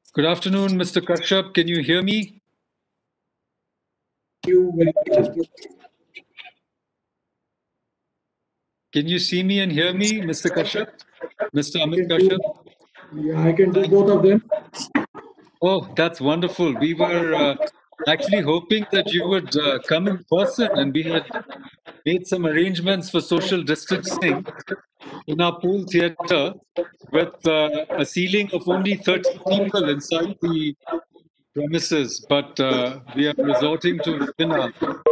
Good afternoon, Mr. Kashyap. Can you hear me? You very much. Can you see me and hear me, Mr. Kashyap? Mr. I Amit can do, Kashyap? yeah, I can do both of them. Oh, that's wonderful. We were actually hoping that you would come in person, and we had made some arrangements for social distancing in our pool theater with a ceiling of only 30 people inside the premises, but we are resorting to webinar.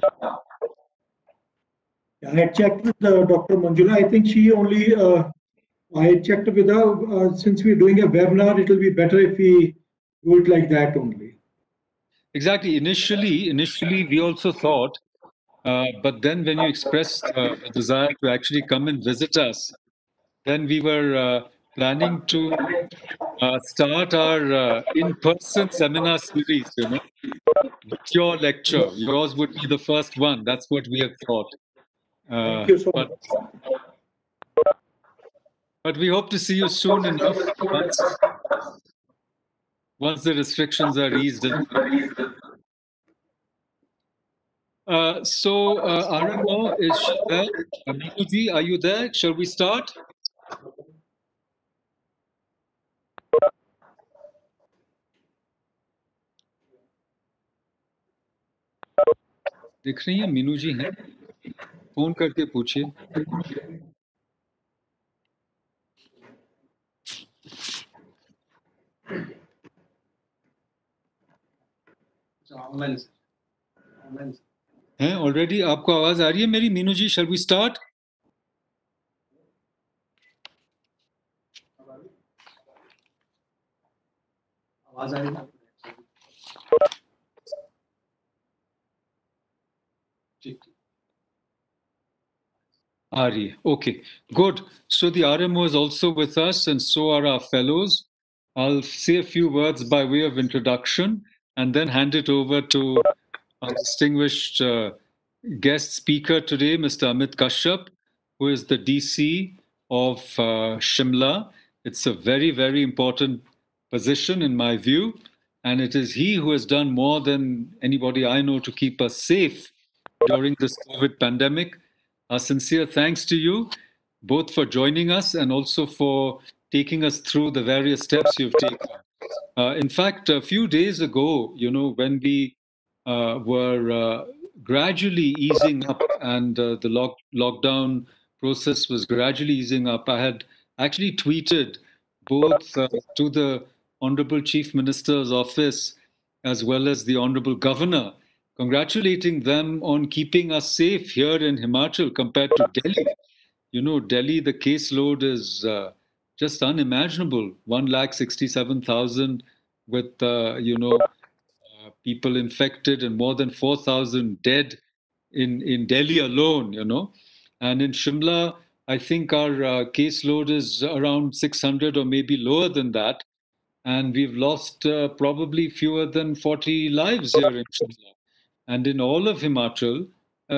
I had checked with Dr. Manjula. I think she only, I checked with her, since we're doing a webinar, it will be better if we do it like that only. Exactly. Initially, we also thought, but then when you expressed a desire to actually come and visit us, then we were planning to start our in-person seminar series, with your lecture. Yours would be the first one. That's what we had thought. Thank you so But much. we hope to see you soon enough once the restrictions are eased. RMO, is she there? Meenu, are you there? Shall we start? दिख रही हैं मीनू जी हैं phone करके पूछिए हैं already आपको आवाज आ रही है मेरी Meenu ji shall we start आवाज आ रही है Ari. Okay, good. So the RMO is also with us, and so are our fellows. I'll say a few words by way of introduction and then hand it over to our distinguished guest speaker today, Mr. Amit Kashyap, who is the DC of Shimla. It's a very, very important position in my view, and it is he who has done more than anybody I know to keep us safe during this COVID pandemic. Our sincere thanks to you, both for joining us and also for taking us through the various steps you've taken. In fact, a few days ago, when we were gradually easing up and the lockdown process was gradually easing up, I had actually tweeted both to the Honorable Chief Minister's office as well as the Honorable Governor, congratulating them on keeping us safe here in Himachal compared to Delhi. Delhi, the caseload is just unimaginable. 1,67,000 with, people infected and more than 4,000 dead in Delhi alone. And in Shimla, I think our caseload is around 600 or maybe lower than that. And we've lost probably fewer than 40 lives here in Shimla. And in all of Himachal,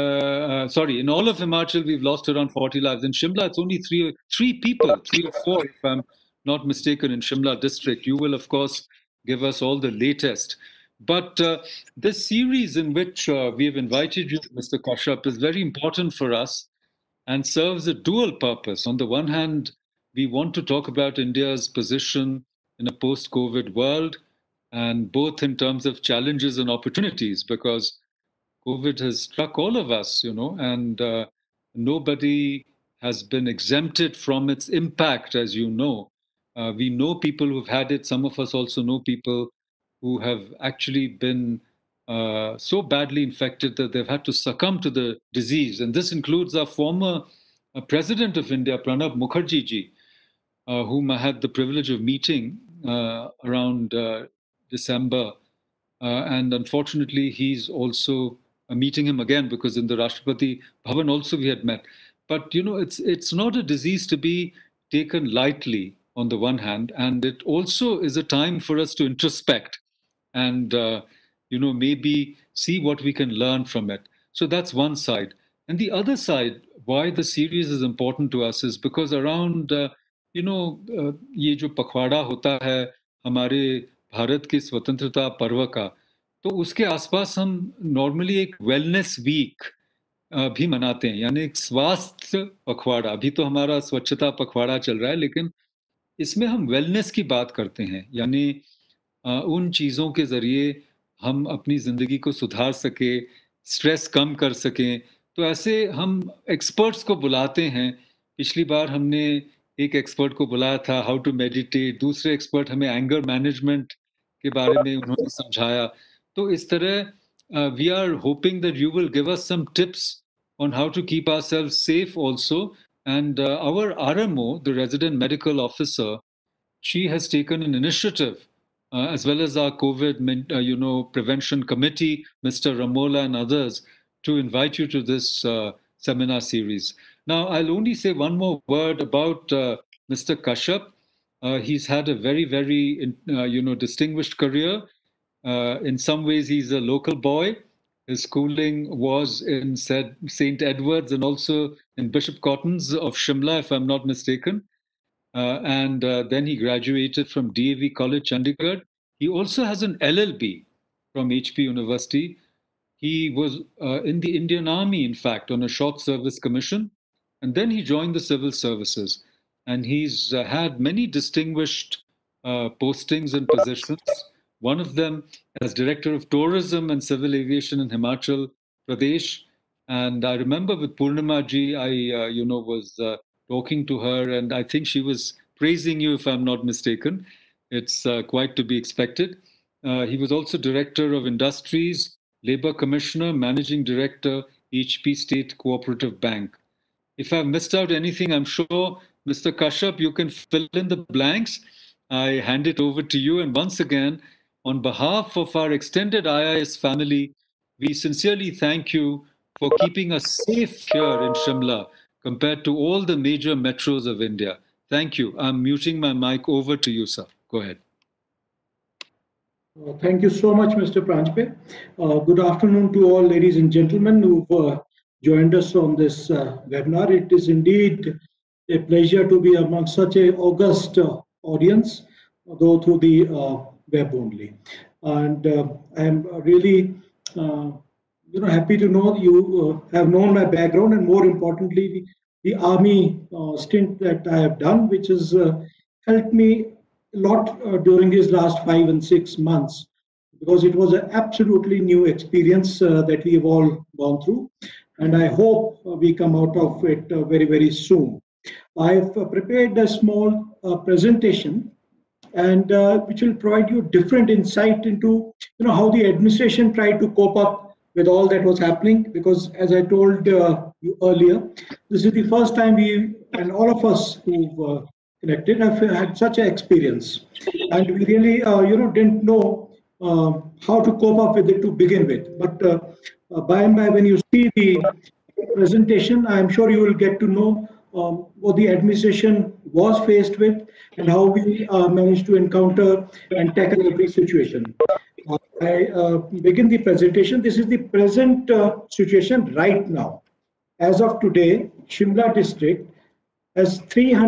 in all of Himachal, we've lost around 40 lives. In Shimla, it's only three people, three or four, if I'm not mistaken, in Shimla district. You will, of course, give us all the latest. But this series in which we have invited you, Mr. Kashyap, is very important for us and serves a dual purpose. On the one hand, we want to talk about India's position in a post COVID world, and both in terms of challenges and opportunities, because COVID has struck all of us, and nobody has been exempted from its impact, as you know. We know people who've had it. Some of us also know people who have actually been so badly infected that they've had to succumb to the disease. And this includes our former President of India, Pranab Mukherjee ji, whom I had the privilege of meeting around December. And unfortunately, he's also meeting him again because in the Rashtrapati Bhavan also we had met. But it's not a disease to be taken lightly on the one hand, and it also is a time for us to introspect and maybe see what we can learn from it. So that's one side. And the other side, why the series is important to us is because around ये जो पखवाड़ा होता है हमारे भारत की स्वतंत्रता पर्व का, तो उसके आसपास हम नॉर्मली एक वेलनेस वीक भी मनाते हैं, यानी एक स्वास्थ्य पखवाड़ा। अभी तो हमारा स्वच्छता पखवाड़ा चल रहा है, लेकिन इसमें हम वेलनेस की बात करते हैं, यानी उन चीज़ों के ज़रिए हम अपनी ज़िंदगी को सुधार सकें, स्ट्रेस कम कर सकें। तो ऐसे हम एक्सपर्ट्स को बुलाते हैं। पिछली बार हमने एक एक्सपर्ट को बुलाया था, हाउ टू मेडिटेट, दूसरे एक्सपर्ट हमें एंगर मैनेजमेंट के बारे में उन्होंने समझाया। तो इस तरह we are hoping that you will give us some tips on how to keep ourselves safe also. And our RMO, the resident medical officer, she has taken an initiative, as well as our COVID, prevention committee, Mr. Ramola and others, to invite you to this seminar series. Now, I'll only say one more word about Mr. Kashyap. He's had a very, very, distinguished career. In some ways, he's a local boy. His schooling was in St. Edward's and also in Bishop Cotton's of Shimla, if I'm not mistaken. And then he graduated from DAV College, Chandigarh. He also has an LLB from HP University. He was in the Indian Army, in fact, on a short service commission. And then he joined the civil services. And he's had many distinguished postings and positions. One of them as Director of Tourism and Civil Aviation in Himachal Pradesh. And I remember with Purnima ji, I was talking to her, and I think she was praising you, if I'm not mistaken. It's quite to be expected. He was also Director of Industries, Labor Commissioner, Managing Director, HP State Cooperative Bank. If I've missed out anything, I'm sure, Mr. Kashyap, you can fill in the blanks. I hand it over to you. And once again, on behalf of our extended IIS family, we sincerely thank you for keeping us safe here in Shimla compared to all the major metros of India. Thank you. I'm muting my mic. Over to you, sir. Go ahead. Thank you so much, Mr. Pranjpe. Good afternoon to all ladies and gentlemen who've joined us on this webinar. It is indeed a pleasure to be among such a august audience, though through the web only. And I am really happy to know you have known my background, and more importantly, the army stint that I have done, which has helped me a lot during these last 5 and 6 months, because it was an absolutely new experience that we have all gone through, and I hope we come out of it very, very soon. I've prepared a small presentation, and which will provide you different insight into how the administration tried to cope up with all that was happening, because as I told you earlier, this is the first time we and all of us who've connected have had such an experience, and we really didn't know how to cope up with it to begin with. But by and by, when you see the presentation, I'm sure you will get to know what the administration was faced with and how we managed to encounter and tackle every situation. I begin the presentation. This is the present situation right now. As of today, Shimla district has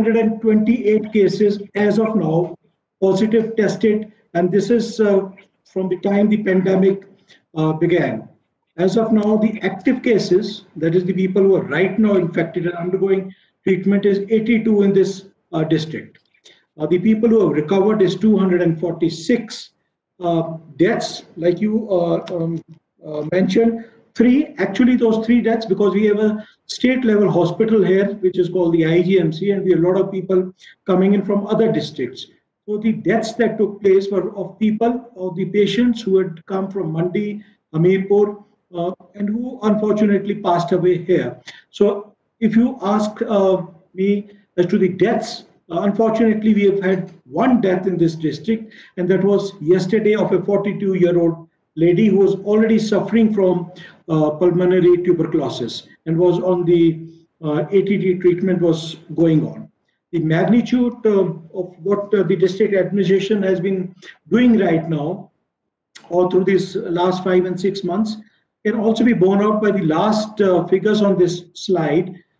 328 cases as of now, positive tested, and this is from the time the pandemic began. As of now, the active cases, that is the people who are right now infected and undergoing treatment, is 82 in this district. The people who have recovered is 246. Deaths, like you mentioned, actually those 3 deaths, because we have a state level hospital here, which is called the IGMC, and we have a lot of people coming in from other districts. So the deaths that took place were of people, of the patients who had come from Mandi, Hamirpur, and who unfortunately passed away here. So if you ask me as to the deaths, unfortunately we have had 1 death in this district, and that was yesterday, of a 42-year-old lady who was already suffering from pulmonary tuberculosis and was on the ATT treatment was going on. The magnitude of what the district administration has been doing right now, or through these last 5 and 6 months, can also be borne out by the last figures on this slide.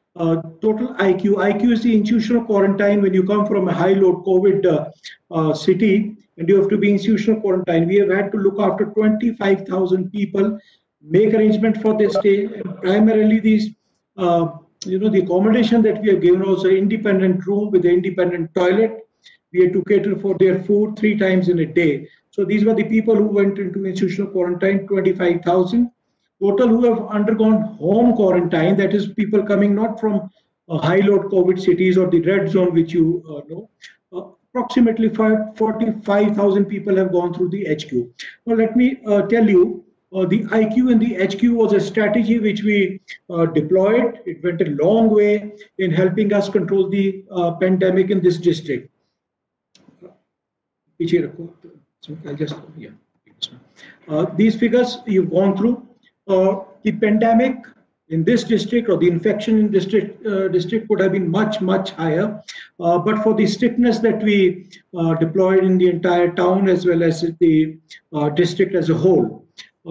total IQ. IQ is the institutional quarantine when you come from a high load COVID city and you have to be institutional quarantine. We have had to look after 25,000 people, make arrangement for their stay, and primarily these, the accommodation that we have given was an independent room with an independent toilet. We had to cater for their food 3 times in a day. So these were the people who went into institutional quarantine, 25,000. Total who have undergone home quarantine, that is people coming not from high load COVID cities or the red zone, which you know, approximately 45,000 people have gone through the HQ. Now, let me tell you, the IQ and the HQ was a strategy which we deployed. It went a long way in helping us control the pandemic in this district. I'll just, yeah. These figures you've gone through. The pandemic in this district or the infection in this district would have been much, much higher. But for the strictness that we deployed in the entire town as well as the district as a whole.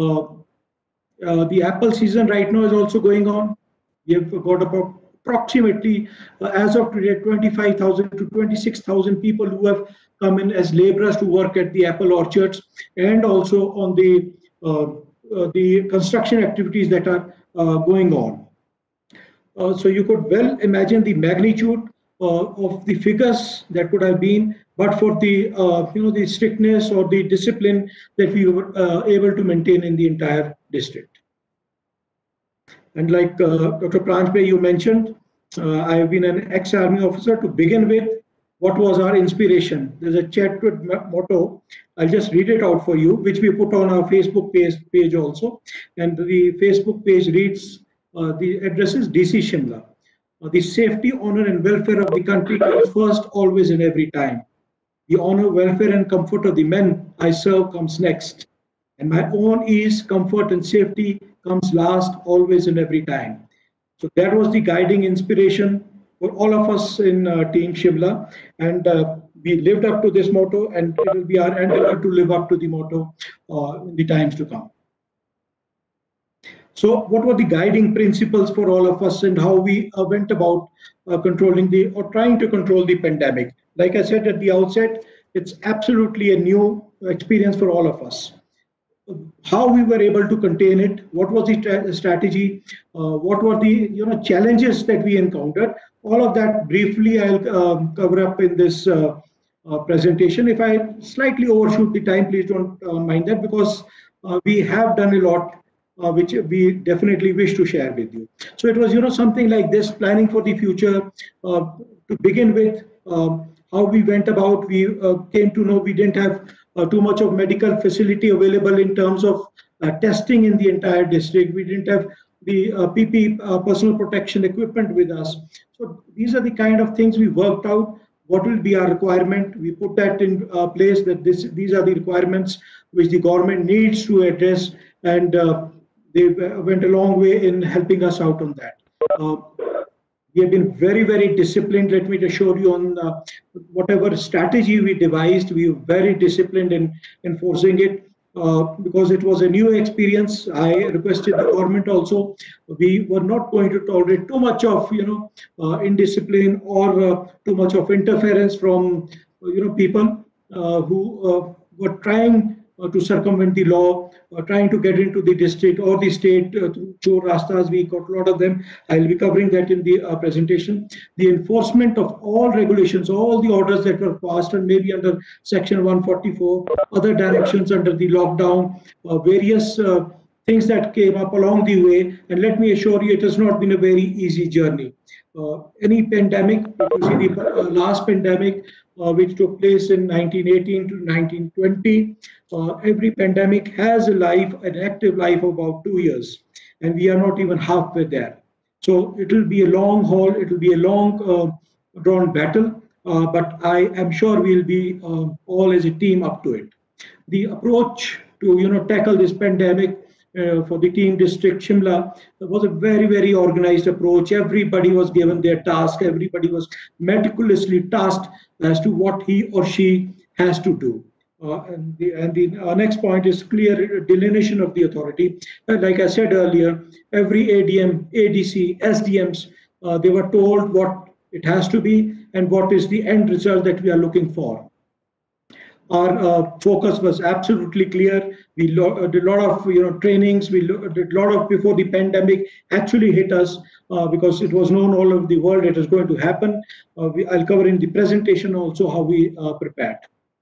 The apple season right now is also going on. We have got about approximately, as of today, 25,000 to 26,000 people who have come in as laborers to work at the apple orchards and also on the construction activities that are going on. So you could well imagine the magnitude of the figures that could have been, but for the the strictness or the discipline that we were able to maintain in the entire district. And like Dr. Pranjpay, you mentioned, I have been an ex-army officer. To begin with, what was our inspiration? There's a chat motto. I'll just read it out for you, which we put on our Facebook page also. And the Facebook page reads, the address is DC Shimla. The safety, honor and welfare of the country comes first, always and every time. The honor, welfare and comfort of the men I serve comes next. And my own ease, comfort and safety comes last, always and every time. So that was the guiding inspiration for all of us in Team Shimla, and we lived up to this motto, and it will be our endeavor to live up to the motto in the times to come. So what were the guiding principles for all of us and how we went about controlling trying to control the pandemic? Like I said at the outset, it's absolutely a new experience for all of us. How we were able to contain it, what was the strategy, what were the challenges that we encountered. All of that briefly I'll cover up in this presentation. If I slightly overshoot the time, please don't mind that, because we have done a lot which we definitely wish to share with you. So it was something like this, planning for the future. To begin with, how we went about, we came to know we didn't have too much of medical facility available in terms of testing in the entire district. We didn't have the PP personal protection equipment with us. So these are the kind of things we worked out. What will be our requirement? We put that in place, that these are the requirements which the government needs to address, and they went a long way in helping us out on that. We have been very, very disciplined. Let me assure you, on whatever strategy we devised, we were very disciplined in enforcing it because it was a new experience. I requested the government also. We were not going to tolerate too much of indiscipline or too much of interference from people who were trying to circumvent the law, trying to get into the district or the state through rastas. We got a lot of them. I'll be covering that in the presentation. The enforcement of all regulations, all the orders that were passed, and maybe under Section 144, other directions under the lockdown, various things that came up along the way. And let me assure you, it has not been a very easy journey. Any pandemic, you see the last pandemic, which took place in 1918 to 1920. Every pandemic has an active life of about 2 years, and we are not even halfway there. So it will be a long haul, it will be a long drawn battle, but I am sure we'll be all as a team up to it. The approach to tackle this pandemic for the team district Shimla was a very, very organized approach. Everybody was given their task. Everybody was meticulously tasked as to what he or she has to do. And the next point is clear delineation of the authority. Like I said earlier, every ADM, ADC, SDMs They were told what it has to be and what is the end result that we are looking for. Our focus was absolutely clear. We did a lot of trainings. We did a lot of before the pandemic actually hit us, because it was known all over the world it is going to happen. I'll cover in the presentation also how we prepared.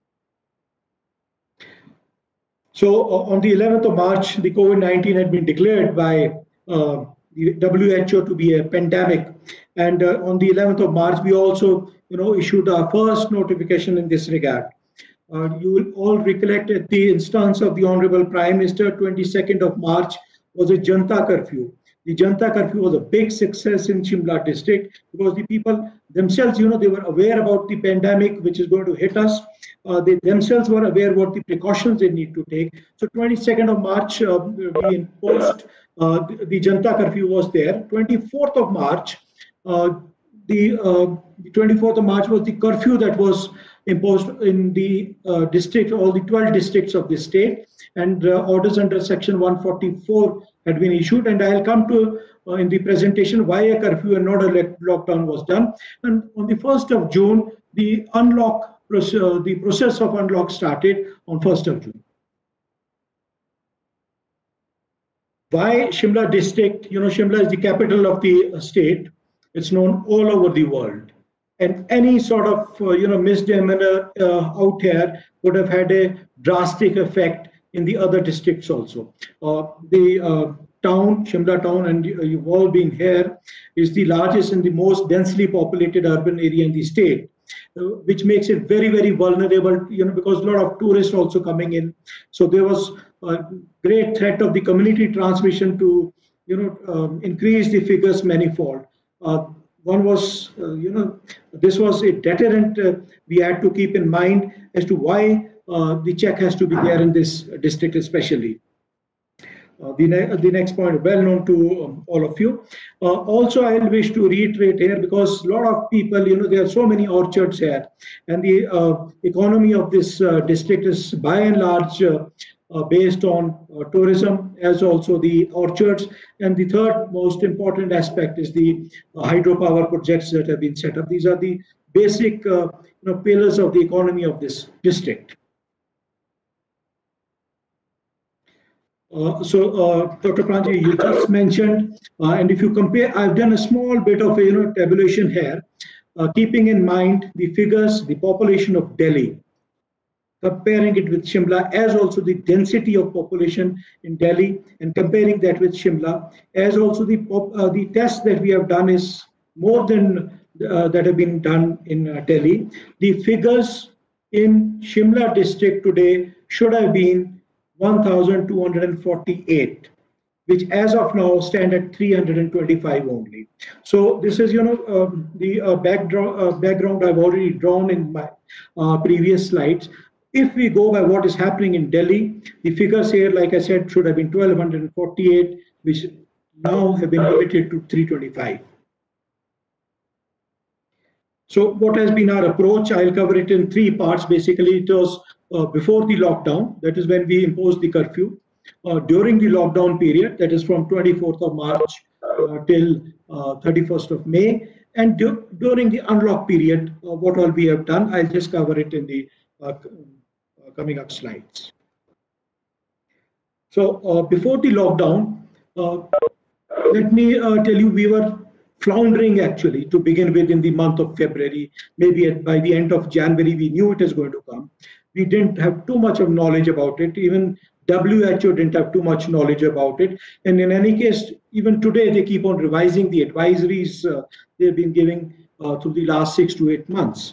So on the 11th of March, the COVID-19 had been declared by the WHO to be a pandemic, and on the 11th of March, we also issued our first notification in this regard. You will all recollect at the instance of the Honorable Prime Minister, 22nd of March was a Janta curfew. The Janta curfew was a big success in Shimla district because the people themselves, they were aware about the pandemic which is going to hit us. They themselves were aware what the precautions they need to take. So 22nd of March, we imposed the Janta curfew was there. 24th of March, the 24th of March was the curfew that was imposed in the district, all the 12 districts of the state, and orders under section 144 had been issued. And I'll come to in the presentation why a curfew and not a lockdown was done. And on the 1st of June, the process of unlock started on 1st of June. Why Shimla district? Shimla is the capital of the state. It's known all over the world. And any sort of misdemeanor out here would have had a drastic effect in the other districts also. The town, Shimla town, and you've all been here, is the largest and the most densely populated urban area in the state, which makes it very, very vulnerable, because a lot of tourists also coming in. So there was a great threat of the community transmission to, increase the figures manifold. One was, this was a deterrent we had to keep in mind as to why the check has to be there in this district especially. The next point, well known to all of you. Also, I wish to reiterate here, because a lot of people, there are so many orchards here, and the economy of this district is by and large based on tourism, as also the orchards. And the third most important aspect is the hydropower projects that have been set up. These are the basic pillars of the economy of this district. Dr. Pranji, you just mentioned, and if you compare, I've done a small bit of a tabulation here, keeping in mind the figures, the population of Delhi, comparing it with Shimla, as also the density of population in Delhi, and comparing that with Shimla, as also the tests that we have done is more than that have been done in Delhi. The figures in Shimla district today should have been 1,248, which as of now stand at 325 only. So this is, the background I've already drawn in my previous slides. If we go by what is happening in Delhi, the figures here, like I said, should have been 1,248, which now have been limited to 325. So what has been our approach? I'll cover it in three parts. Basically, it was before the lockdown, that is when we imposed the curfew. During the lockdown period, that is from 24th of March till 31st of May. And during the unlock period, what all we have done, I'll just cover it in the coming up slides. So before the lockdown, let me tell you, we were floundering actually to begin with in the month of February. Maybe by the end of January, we knew it is going to come. We didn't have too much of knowledge about it. Even WHO didn't have too much knowledge about it. And in any case, even today, they keep on revising the advisories they've been giving through the last 6 to 8 months.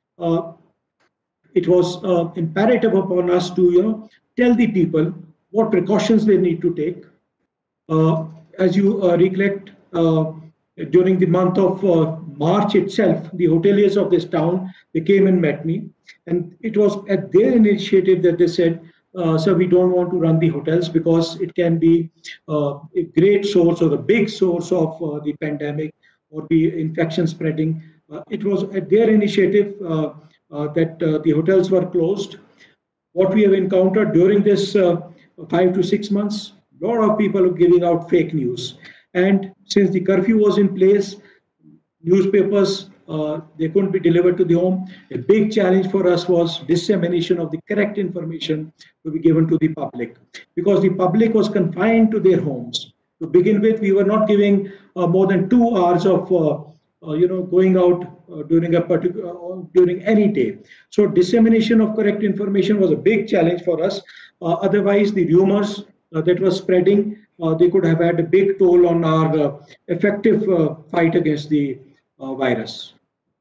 It was imperative upon us to, tell the people what precautions they need to take. As you recollect, during the month of March itself, the hoteliers of this town, they came and met me. And it was at their initiative that they said, so we don't want to run the hotels because it can be a great source or a big source of the pandemic or the infection spreading. It was at their initiative that the hotels were closed. What we have encountered during this 5 to 6 months, a lot of people are giving out fake news. And since the curfew was in place, newspapers, they couldn't be delivered to the home. A big challenge for us was dissemination of the correct information to be given to the public, because the public was confined to their homes. To begin with, we were not giving more than 2 hours of going out during a particular during any day. So dissemination of correct information was a big challenge for us. Otherwise, the rumors that was spreading, they could have had a big toll on our effective fight against the virus.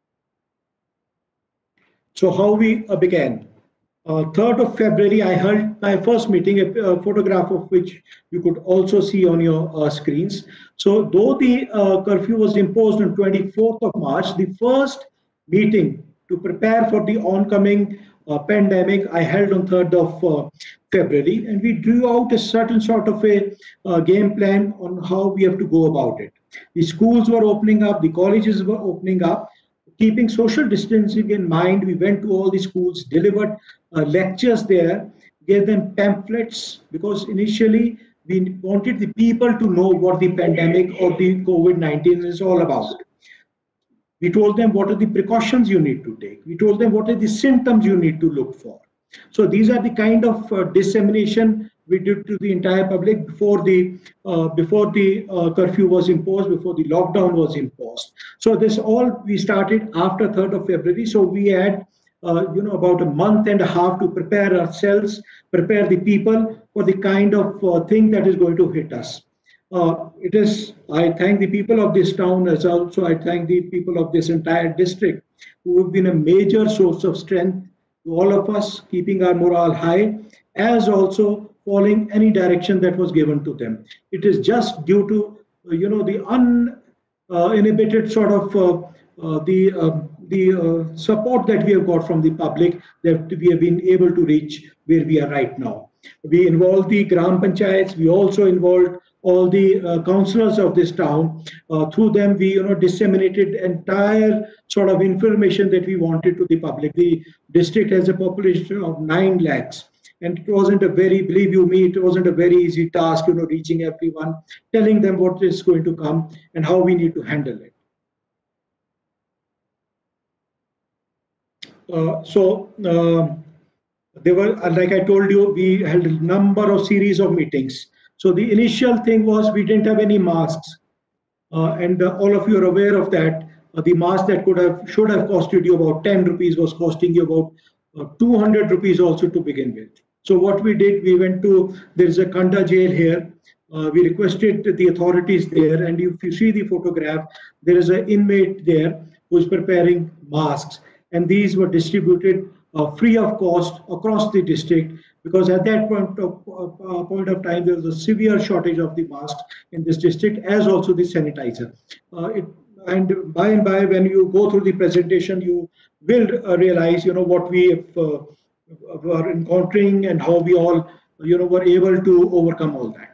So how we began. 3rd of February, I held my first meeting, a photograph of which you could also see on your screens. So though the curfew was imposed on 24th of March, the first meeting to prepare for the oncoming pandemic I held on 3rd of February, and we drew out a certain sort of a game plan on how we have to go about it. The schools were opening up, the colleges were opening up. Keeping social distancing in mind, we went to all the schools, delivered lectures there, gave them pamphlets, because initially we wanted the people to know what the pandemic or the COVID-19 is all about. We told them what are the precautions you need to take. We told them what are the symptoms you need to look for. So these are the kind of dissemination we did to the entire public before the curfew was imposed, before the lockdown was imposed. So this all we started after 3rd of February. So we had about a month and a half to prepare ourselves, prepare the people for the kind of thing that is going to hit us. I thank the people of this town, as also I thank the people of this entire district who have been a major source of strength to all of us, keeping our morale high, as also following any direction that was given to them. It is just due to the uninhibited sort of the support that we have got from the public that we have been able to reach where we are right now. We involved the Gram Panchayats. We also involved all the councillors of this town. Through them, we disseminated entire sort of information that we wanted to the public. The district has a population of 9 lakhs. And it wasn't a very, believe you me, it wasn't a very easy task, reaching everyone, telling them what is going to come and how we need to handle it. There were, like I told you, we held a number of series of meetings. So the initial thing was we didn't have any masks. And all of you are aware of that. The mask that should have costed you about 10 rupees was costing you about 200 rupees also to begin with. So what we did, we went to, there is a Kanda jail here. We requested the authorities there, and if you see the photograph, there is an inmate there who is preparing masks, and these were distributed free of cost across the district, because at that point of time there was a severe shortage of the masks in this district, as also the sanitizer. And by and by, when you go through the presentation, you will realize, what we were encountering and how we all, were able to overcome all that.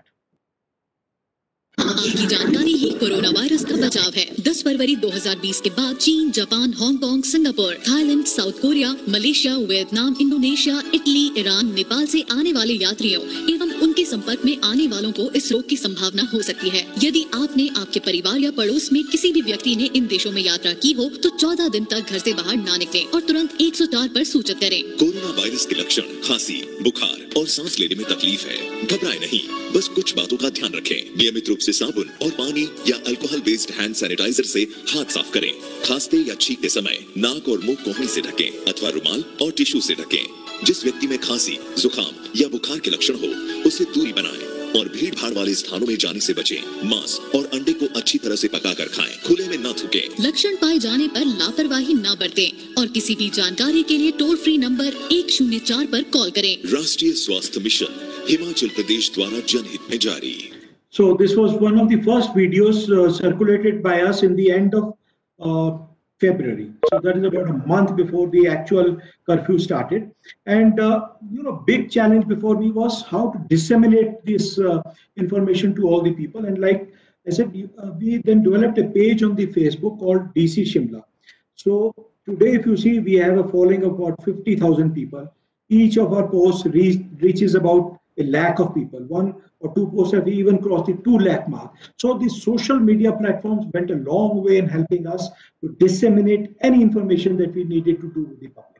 आपकी जानकारी ही corona virus का बचाव है। 10 फरवरी 2020 के बाद चीन, Japan, Hong Kong, Singapore, Thailand, South Korea, Malaysia, Vietnam, Indonesia, Italy, Iran, Nepal से आने वाले यात्रियों एवं उनके संपर्क में आने वालों को इस रोग की संभावना हो सकती है। यदि आपने, आपके परिवार या पड़ोस में किसी भी व्यक्ति ने इन देशों में यात्रा की हो तो 14 दिन तक घर से बाहर ना निकलें और तुरंत 104 पर सूचित करें। कोरोना वायरस के लक्षण खांसी, बुखार और सांस लेने में तकलीफ है। घबराएं नहीं, बस कुछ बातों का ध्यान रखें। नियमित रूप से साबुन और पानी या अल्कोहल बेस्ड हैंड सैनिटाइजर से हाथ साफ करें। खांसते या छींकते समय नाक और मुंह कोहनी से ढकें अथवा रुमाल और टिश्यू से ढकें। जिस व्यक्ति में खांसी, जुकाम या बुखार के लक्षण हो, उससे दूरी बनाएं और भीड़ भाड़ वाले स्थानों में जाने से बचें। मांस और अंडे को अच्छी तरह से पकाकर खाएं। खुले में न थूकें। लक्षण पाए जाने पर लापरवाही न बरतें और किसी भी जानकारी के लिए टोल फ्री नंबर 104 पर कॉल करें। राष्ट्रीय स्वास्थ्य मिशन हिमाचल प्रदेश द्वारा जनहित में जारी। So this was one of the first videos circulated by us in the end of February. So that is about a month before the actual curfew started. And big challenge before me was how to disseminate this information to all the people. And like I said, we then developed a page on the Facebook called DC Shimla. So today, if you see, we have a following of about 50,000 people. Each of our posts reaches about a lakh of people. One or two posts have even crossed the 2 lakh mark. So the social media platforms went a long way in helping us to disseminate any information that we needed to do with the public.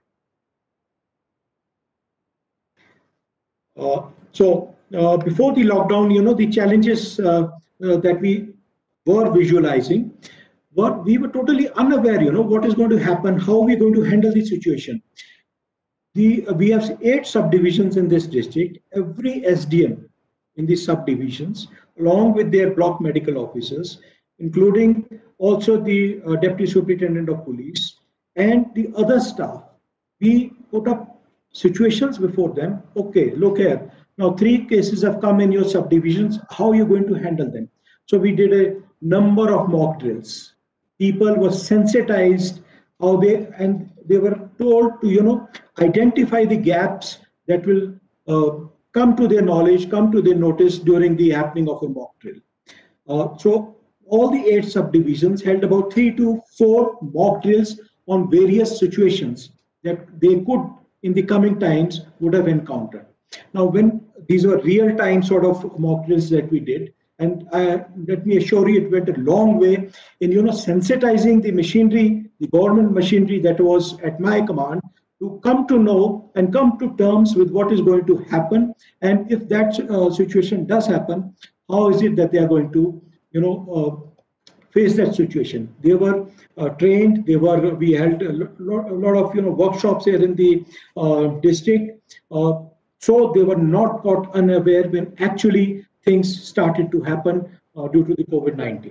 Before the lockdown, the challenges that we were visualizing, we were totally unaware, what is going to happen, how we're going to handle the situation. We have 8 subdivisions in this district. Every SDM in these subdivisions, along with their block medical officers, including also the Deputy Superintendent of Police and the other staff, we put up situations before them. Okay, look here. Now 3 cases have come in your subdivisions. How are you going to handle them? So we did a number of mock drills. People were sensitized and they were told to identify the gaps that will come to their knowledge, come to their notice during the happening of a mock drill. So all the 8 subdivisions held about 3 to 4 mock drills on various situations that they could in the coming times would have encountered. Now, when these were real-time sort of mock drills that we did, and let me assure you, it went a long way in sensitizing the machinery, the government machinery that was at my command, to come to know and come to terms with what is going to happen, and if that situation does happen, how is it that they are going to face that situation. They were trained. We held a lot of workshops here in the district, so they were not caught unaware when actually things started to happen due to the COVID-19.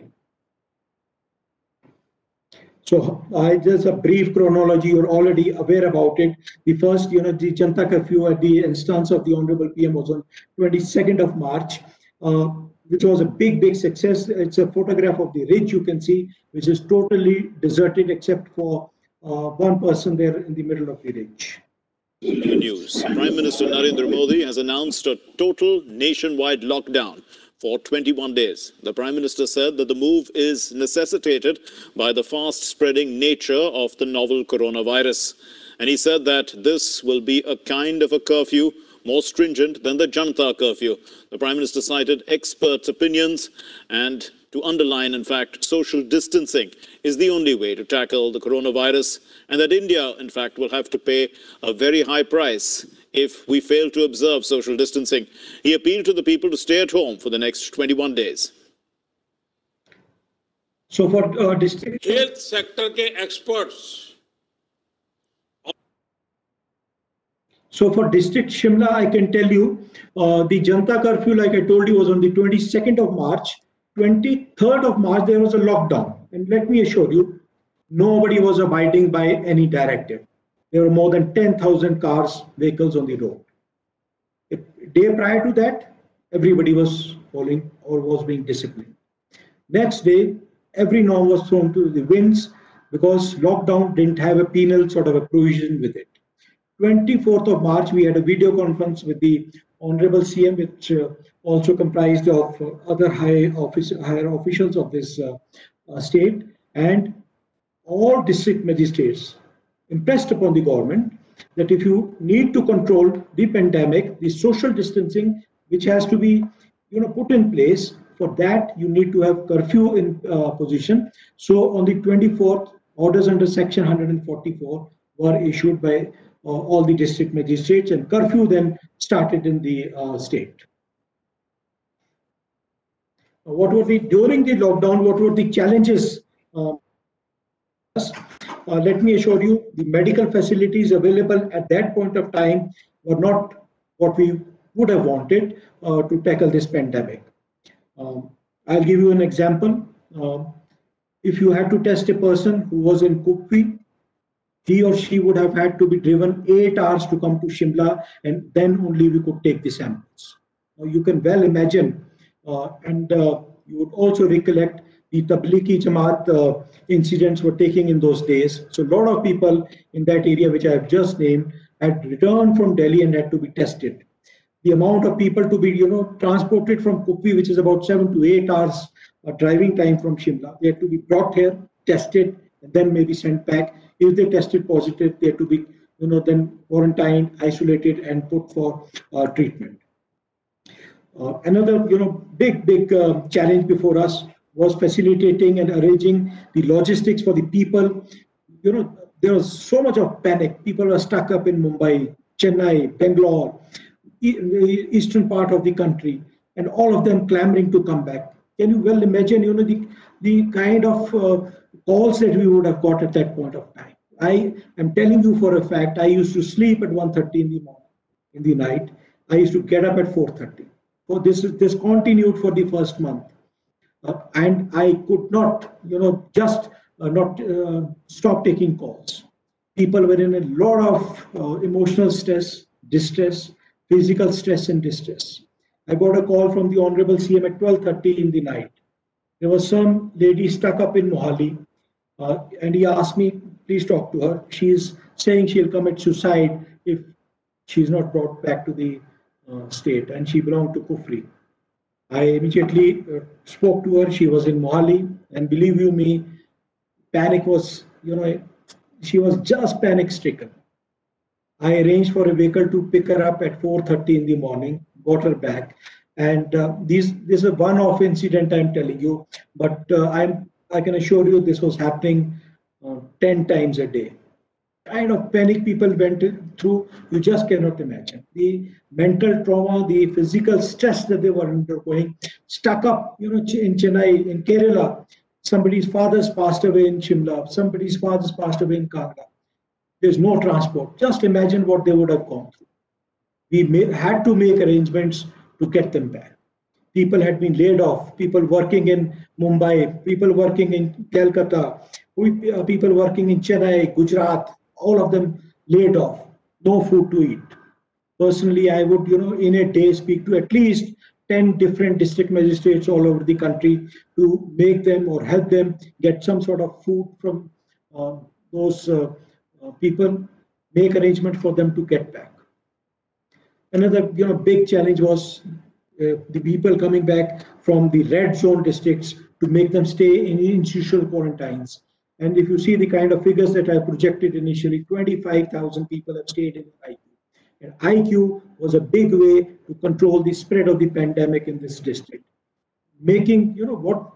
So just a brief chronology, you're already aware about it. The first, the Janta Curfew at the instance of the Honorable PM was on 22nd of March, which was a big success. It's a photograph of the ridge you can see, which is totally deserted except for one person there in the middle of the ridge. In the news, Prime Minister Narendra Modi has announced a total nationwide lockdown for 21 days. The Prime Minister said that the move is necessitated by the fast-spreading nature of the novel coronavirus. And he said that this will be a kind of a curfew more stringent than the Janata curfew. The Prime Minister cited experts' opinions and to underline, in fact, social distancing is the only way to tackle the coronavirus, and that India, in fact, will have to pay a very high price if we fail to observe social distancing. He appealed to the people to stay at home for the next 21 days. So for district health sector ke experts. So for district Shimla, I can tell you the Janta curfew, like I told you, was on the 22nd of March. 23rd of March, there was a lockdown. And let me assure you, nobody was abiding by any directive. There were more than 10,000 cars, vehicles on the road. A day prior to that, everybody was following or was being disciplined. Next day, every norm was thrown to the winds because lockdown didn't have a penal sort of a provision with it. 24th of March, we had a video conference with the Honorable CM, which also comprised of other higher officials of this state, and all district magistrates impressed upon the government that if you need to control the pandemic, the social distancing, which has to be put in place, for that you need to have curfew in position. So on the 24th, orders under section 144 were issued by all the district magistrates, and curfew then started in the state. During the lockdown, what were the challenges? Let me assure you, the medical facilities available at that point of time were not what we would have wanted to tackle this pandemic. I'll give you an example. If you had to test a person who was in Kuppi, he or she would have had to be driven 8 hours to come to Shimla, and then only we could take the samples. Now you can well imagine, and you would also recollect the Tablighi Jamaat incidents were taking in those days. So a lot of people in that area, which I have just named, had returned from Delhi and had to be tested. The amount of people to be, transported from Kuppi, which is about 7 to 8 hours driving time from Shimla, they had to be brought here, tested, and then maybe sent back. If they tested positive, they had to be, then quarantined, isolated, and put for treatment. Another, big challenge before us was facilitating and arranging the logistics for the people. There was so much of panic. People were stuck up in Mumbai, Chennai, Bangalore, the eastern part of the country, and all of them clamoring to come back. Can you well imagine, the kind of calls that we would have got at that point of time? I am telling you for a fact, I used to sleep at 1:30 in the morning, in the night. I used to get up at 4:30. So this continued for the first month. And I could not, just not stop taking calls. People were in a lot of emotional stress, distress, physical stress and distress. I got a call from the Honorable CM at 12:30 in the night. There was some lady stuck up in Mohali, and he asked me, please talk to her. She is saying she'll commit suicide if she's not brought back to the state, and she belonged to Kufri. I immediately spoke to her. She was in Mohali, and believe you me, panic was, she was just panic stricken. I arranged for a vehicle to pick her up at 4:30 in the morning, got her back. And this is a one-off incident I'm telling you, but I can assure you this was happening 10 times a day. Kind of panic people went through, you just cannot imagine. The mental trauma, the physical stress that they were undergoing, stuck up, in Chennai, in Kerala. Somebody's father's passed away in Shimla. Somebody's father's passed away in Kangra. There's no transport. Just imagine what they would have gone through. We had to make arrangements to get them back. People had been laid off. People working in Mumbai, people working in Calcutta, people working in Chennai, Gujarat, all of them laid off. No food to eat. Personally, I would, in a day speak to at least 10 different district magistrates all over the country to make them or help them get some sort of food from those people, make arrangement for them to get back. Another big challenge was the people coming back from the red zone districts to make them stay in institutional quarantines. And if you see the kind of figures that I projected initially, 25,000 people have stayed in IQ. And IQ was a big way to control the spread of the pandemic in this district. Making, what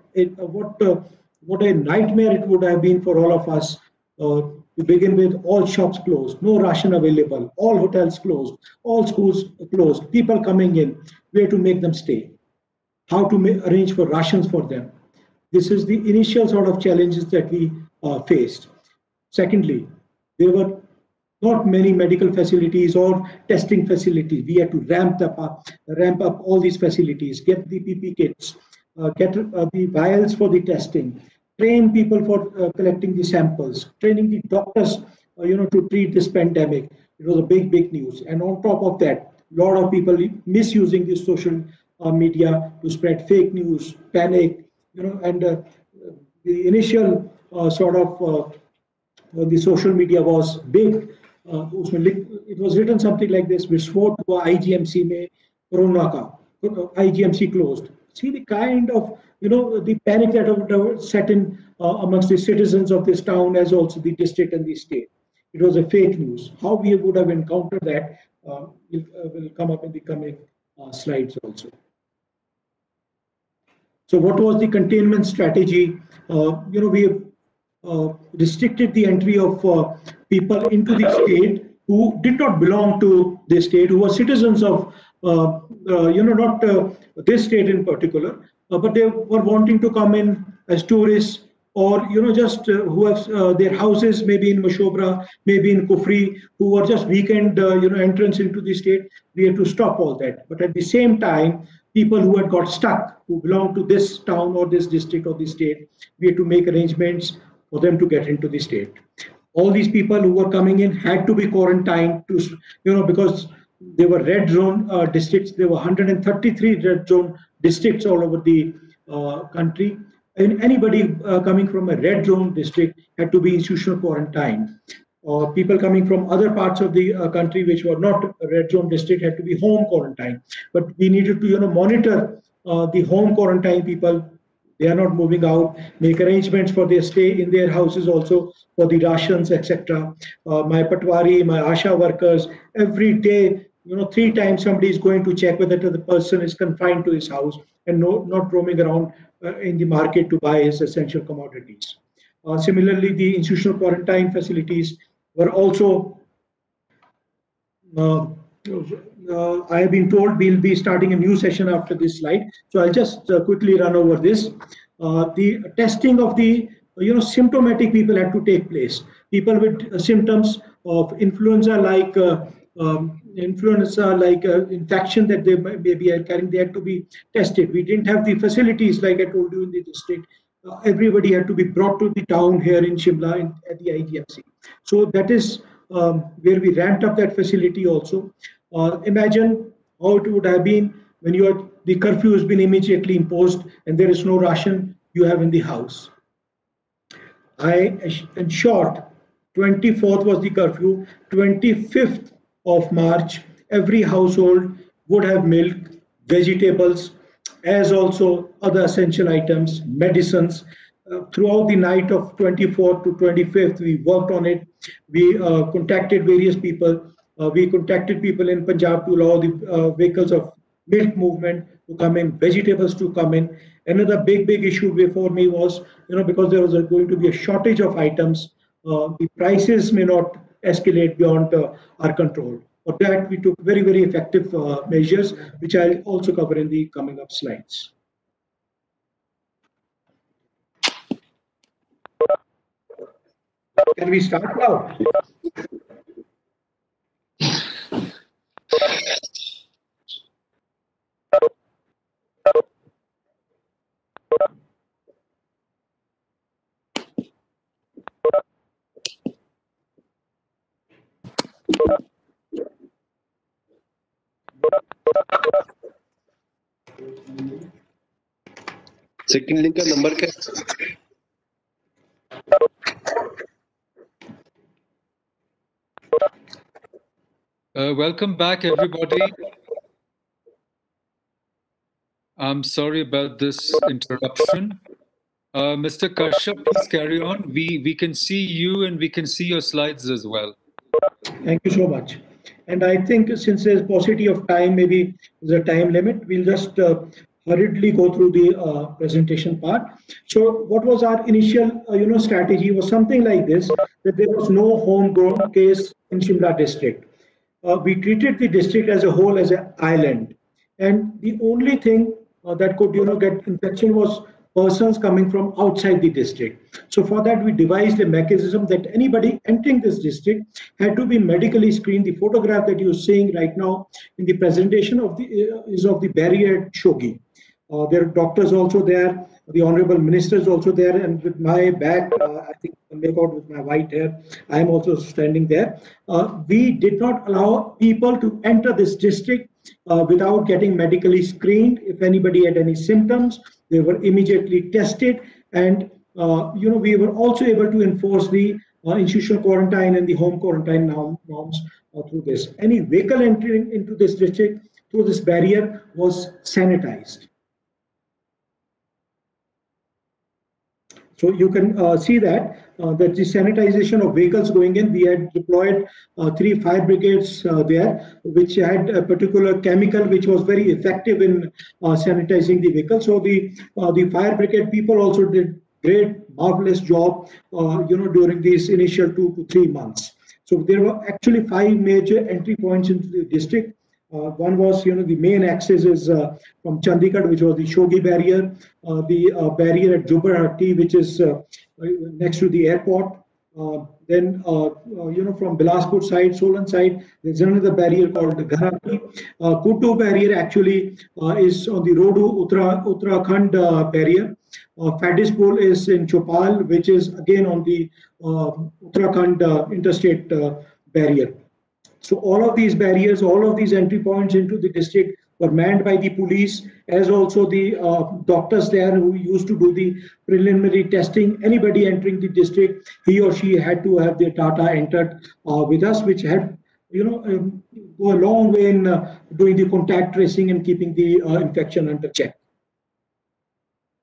a nightmare it would have been for all of us. To begin with, all shops closed, no ration available, all hotels closed, all schools closed, people coming in, where to make them stay, how to arrange for rations for them. This is the initial sort of challenges that we faced. Secondly, there were not many medical facilities or testing facilities. We had to ramp up all these facilities, get the PP kits, get the vials for the testing, train people for collecting the samples, training the doctors, to treat this pandemic. It was a big news. And on top of that, a lot of people misusing the social media to spread fake news, panic, and the initial the social media was big. It was written something like this: "Visfot hua IGMC mein corona ka, IGMC closed." See the kind of the panic that would set in amongst the citizens of this town, as also the district and the state. It was a fake news. How we would have encountered that will come up in the coming slides also. So what was the containment strategy? We have restricted the entry of people into the state who did not belong to the state, who were citizens of, not this state in particular, but they were wanting to come in as tourists, or just who have their houses maybe in Mashobra, maybe in Kufri, who were just weekend entrance into the state. We had to stop all that. But at the same time, people who had got stuck, who belonged to this town or this district or the state, we had to make arrangements for them to get into the state. All these people who were coming in had to be quarantined to, because they were red zone districts. There were 133 red zone districts all over the country. And anybody coming from a red zone district had to be institutional quarantine. People coming from other parts of the country which were not a red zone district had to be home quarantine. But we needed to monitor the home quarantine people. They are not moving out, make arrangements for their stay in their houses also, for the rations, etc. My patwari, my ASHA workers, every day 3 times somebody is going to check whether the person is confined to his house and not roaming around in the market to buy his essential commodities. Similarly, the institutional quarantine facilities were also I have been told we'll be starting a new session after this slide. So I'll just quickly run over this. The testing of the symptomatic people had to take place. People with symptoms of influenza like infection that they maybe are carrying, they had to be tested. We didn't have the facilities like I told you in the district. Everybody had to be brought to the town here in Shimla at the IGMC. So that is where we ramped up that facility also. Imagine how it would have been when the curfew has been immediately imposed and there is no ration you have in the house. In short, 24th was the curfew, 25th of March, every household would have milk, vegetables, as also other essential items, medicines. Throughout the night of 24th to 25th, we worked on it. We contacted various people. We contacted people in Punjab to allow the vehicles of milk movement to come in, vegetables to come in. Another big issue before me was, because there was going to be a shortage of items, the prices may not escalate beyond our control. For that, we took very effective measures, which I'll also cover in the coming up slides. Can we start now? Second link का number क्या है? Welcome back, everybody. I'm sorry about this interruption. Mr. Kashyap, please carry on. We can see you and we can see your slides as well. Thank you so much. And I think since there's paucity of time, maybe there's a time limit, we'll just hurriedly go through the presentation part. So what was our initial strategy was something like this, that there was no homegrown case in Shimla district. We treated the district as a whole as an island, and the only thing that could get infection was persons coming from outside the district. So for that, we devised a mechanism that anybody entering this district had to be medically screened. The photograph that you're seeing right now in the presentation is of the barrier at Shogi. There are doctors also there. The Honorable Minister is also there, and with my back, I think make out with my white hair, I am also standing there. We did not allow people to enter this district without getting medically screened. If anybody had any symptoms, they were immediately tested, and we were also able to enforce the institutional quarantine and the home quarantine norms through this. Any vehicle entering into this district through this barrier was sanitized. So you can see that the sanitization of vehicles going in, we had deployed 3 fire brigades there, which had a particular chemical which was very effective in sanitizing the vehicle. So the fire brigade people also did great, marvelous job, during these initial 2 to 3 months. So there were actually 5 major entry points into the district. One was, the main access is from Chandigarh, which was the Shogi barrier, the barrier at Jubarhatti, which is next to the airport. Then, from Bilaspur side, Solan side, there's another barrier called the Gharati. Kutu barrier actually is on the Rodu Uttarakhand barrier. Fadispur is in Chopal, which is again on the Uttarakhand interstate barrier. So all of these barriers, all of these entry points into the district were manned by the police, as also the doctors there who used to do the preliminary testing. Anybody entering the district, he or she had to have their data entered with us, which had, go a long way in doing the contact tracing and keeping the infection under check.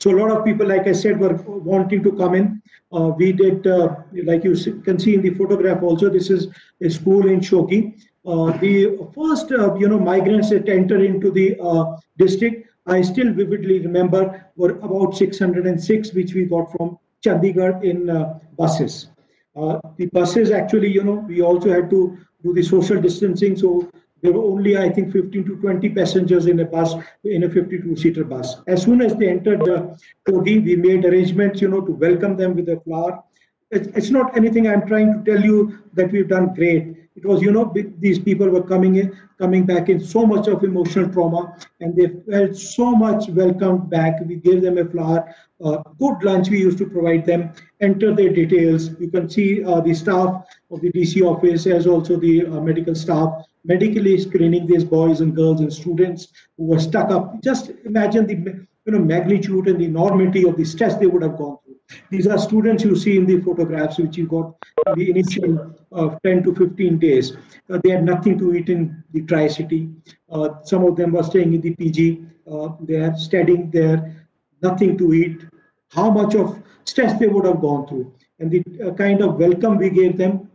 So a lot of people, like I said, were wanting to come in. We did, like you can see in the photograph also, this is a school in Shoki. The first, migrants that entered into the district, I still vividly remember, were about 606, which we got from Chandigarh in buses. The buses actually, we also had to do the social distancing. So there were only, I think, 15 to 20 passengers in a bus, in a 52-seater bus. As soon as they entered Kogi, we made arrangements, to welcome them with a flower. It's not anything I'm trying to tell you that we've done great. It was, these people were coming back in so much of emotional trauma, and they felt so much welcomed back. We gave them a flower, good lunch we used to provide them, enter their details. You can see the staff of the DC office, as also the medical staff, medically screening these boys and girls and students who were stuck up. Just imagine the magnitude and the enormity of the stress they would have gone through. These are students you see in the photographs, which you got in the initial 10 to 15 days. They had nothing to eat in the Tri-City. Some of them were staying in the PG. They are studying there, nothing to eat. How much of stress they would have gone through. And the kind of welcome we gave them,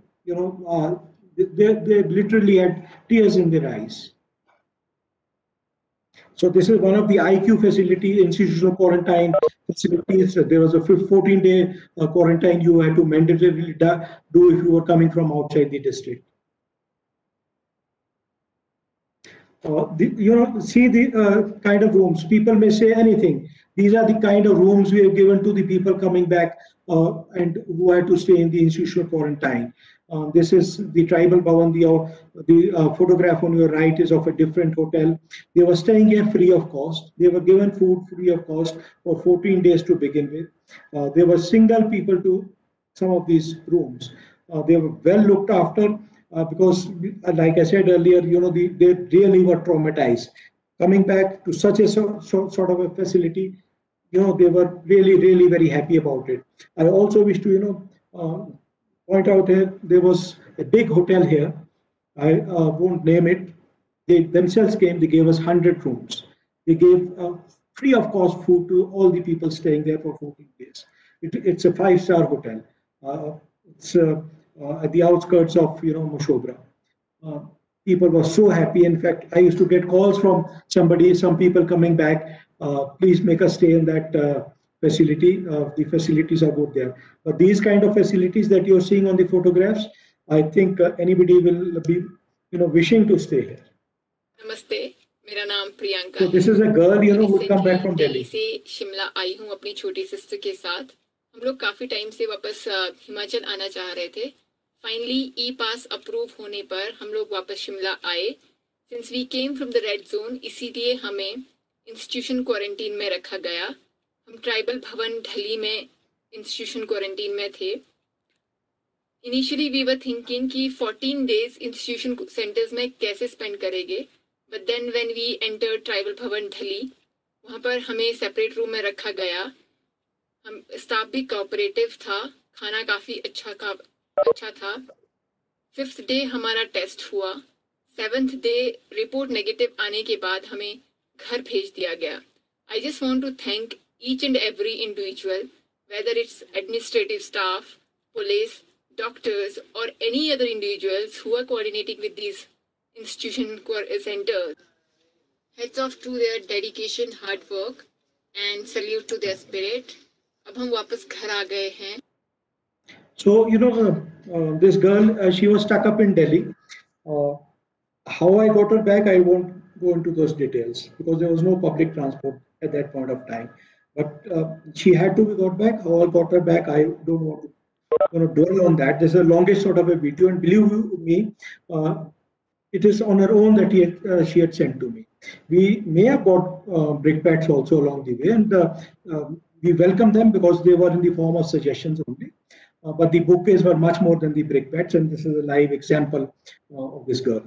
they literally had tears in their eyes. So this is one of the IQ facility, institutional quarantine facilities. There was a 14-day quarantine you had to mandatorily do if you were coming from outside the district. See the kind of rooms. People may say anything. These are the kind of rooms we have given to the people coming back and who had to stay in the institutional quarantine. This is the Tribal Bhavan. The photograph on your right is of a different hotel. They were staying here free of cost. They were given food free of cost for 14 days to begin with. They were single people to some of these rooms. They were well looked after because, like I said earlier, they really were traumatized. Coming back to such a sort of a facility, they were really, really very happy about it. I also wish to, point out here, there was a big hotel here. I won't name it. They themselves came, they gave us 100 rooms. They gave free of cost food to all the people staying there for 14 days. It's a 5-star hotel. It's at the outskirts of, Mashobra. People were so happy. In fact, I used to get calls from some people coming back, please make us stay in that facility. The facilities are good there. But these kind of facilities that you're seeing on the photographs, I think anybody will be, wishing to stay here. Namaste. मेरा नाम Priyanka. So this is a girl, who come back from Delhi से शिमला आई हूँ अपनी छोटी sister के साथ। हम लोग काफी टाइम से वापस हिमाचल आना चाह रहे थे। फाइनली ई पास अप्रूव होने पर हम लोग वापस शिमला आए। Since we came from the red zone, इसीलिए हमें इंस्टीट्यूशन क्वारंटीन में रखा गया। हम ट्राइबल भवन ढली में इंस्टीट्यूशन क्वारंटीन में थे। इनिशियली वी वर थिंकिंग कि 14 डेज इंस्टीट्यूशन सेंटर्स में कैसे स्पेंड करेंगे, but then when we enter tribal Bhawan Dhalli, वहाँ पर हमें सेपरेट रूम में रखा गया। हम स्टाफ भी कोऑपरेटिव था, खाना काफ़ी अच्छा था। 5th डे हमारा टेस्ट हुआ। 7th डे रिपोर्ट नेगेटिव आने के बाद हमें घर भेज दिया गया। I just want to thank each and every individual, whether it's administrative staff, police, doctors, or any other individuals who are coordinating with these institution centers. Heads off to their dedication, hard work, and salute to their spirit. अब हम वापस घर आ गए हैं। So, this girl, she was stuck up in Delhi. How I got her back, I won't go into those details because there was no public transport at that point of time. But she had to be got back. How I got her back, I don't want to dwell on that. This is the longest sort of a video, and believe me, it is on her own that she had sent to me. We may have got brickbats also along the way, and we welcome them because they were in the form of suggestions only. But the bouquets were much more than the brickbats, and this is a live example of this girl.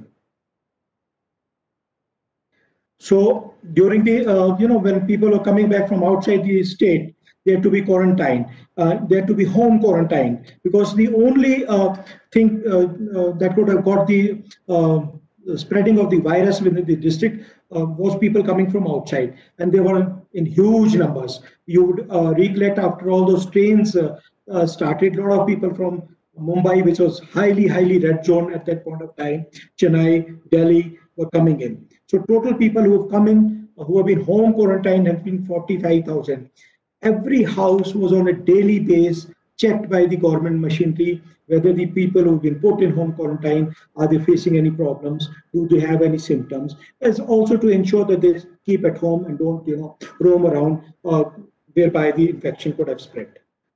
So during the, when people are coming back from outside the state, they have to be quarantined. They have to be home quarantined because the only thing that could have got the spreading of the virus within the district was people coming from outside, and they were in huge numbers. You would recollect after all those trains started, a lot of people from Mumbai, which was highly red zone at that point of time, Chennai, Delhi were coming in. So total people who have come in, who have been home quarantined, have been 45,000. Every house was on a daily basis checked by the government machinery, whether the people who've been put in home quarantine, are they facing any problems, do they have any symptoms, as also to ensure that they keep at home and don't, roam around, whereby the infection could have spread.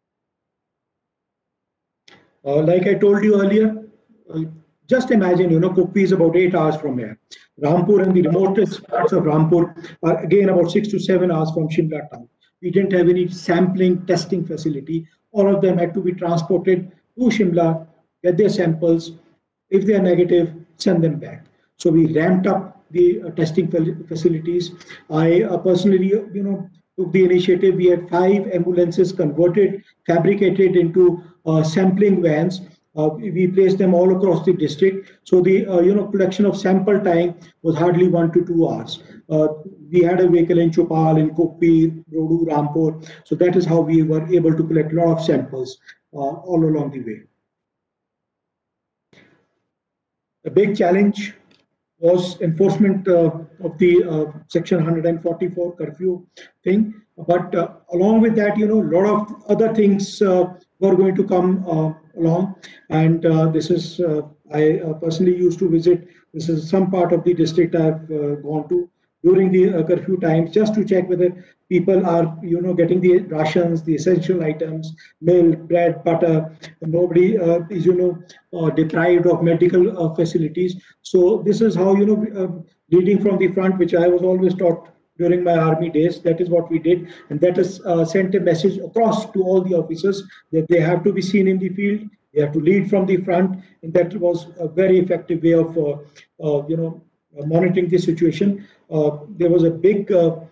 Like I told you earlier, just imagine, Kuppee is about 8 hours from here. Rampur and the remotest parts of Rampur are again about 6 to 7 hours from Shimla town. We didn't have any sampling testing facility. All of them had to be transported to Shimla, get their samples. If they are negative, send them back. So we ramped up the testing facilities. I personally, took the initiative. We had 5 ambulances converted, fabricated into sampling vans. We placed them all across the district. So the collection of sample time was hardly 1 to 2 hours. We had a vehicle in Chopal, in Kuppee, Rodu, Rampur. So that is how we were able to collect a lot of samples all along the way. A big challenge was enforcement of the Section 144 curfew thing. But along with that, a lot of other things were going to come along. And this is, I personally used to visit, this is some part of the district I've gone to during the curfew times, just to check whether people are, getting the rations, the essential items, milk, bread, butter. Nobody is, deprived of medical facilities. So this is how, leading from the front, which I was always taught during my army days, that is what we did. And that has sent a message across to all the officers that they have to be seen in the field, they have to lead from the front. And that was a very effective way of, monitoring the situation. There was a big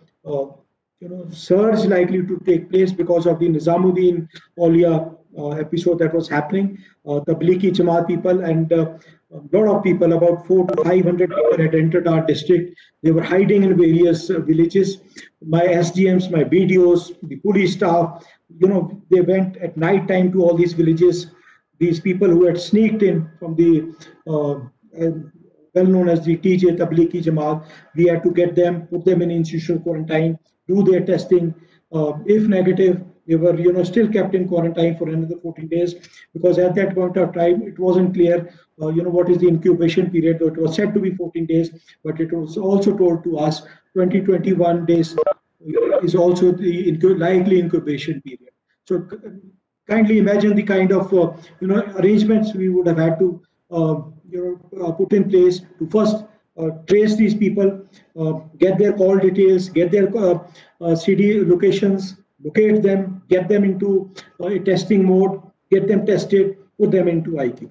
surge likely to take place because of the Nizamuddin Aulia episode that was happening. Tablighi Jamaat people and a lot of people, about 400 to 500 people had entered our district. They were hiding in various villages. My SDMs, my BDOs, the police staff, they went at night time to all these villages. These people who had sneaked in from the well known as the TJ Tablighi Jamaat, we had to get them, put them in institutional quarantine, do their testing. If negative, they were still kept in quarantine for another 14 days, because at that point of time it wasn't clear what is the incubation period. It was said to be 14 days, but it was also told to us 20-21 days is also the likely incubation period. So kindly imagine the kind of arrangements we would have had to put in place to first trace these people, get their call details, get their CD locations, locate them, get them into a testing mode, get them tested, put them into IQ.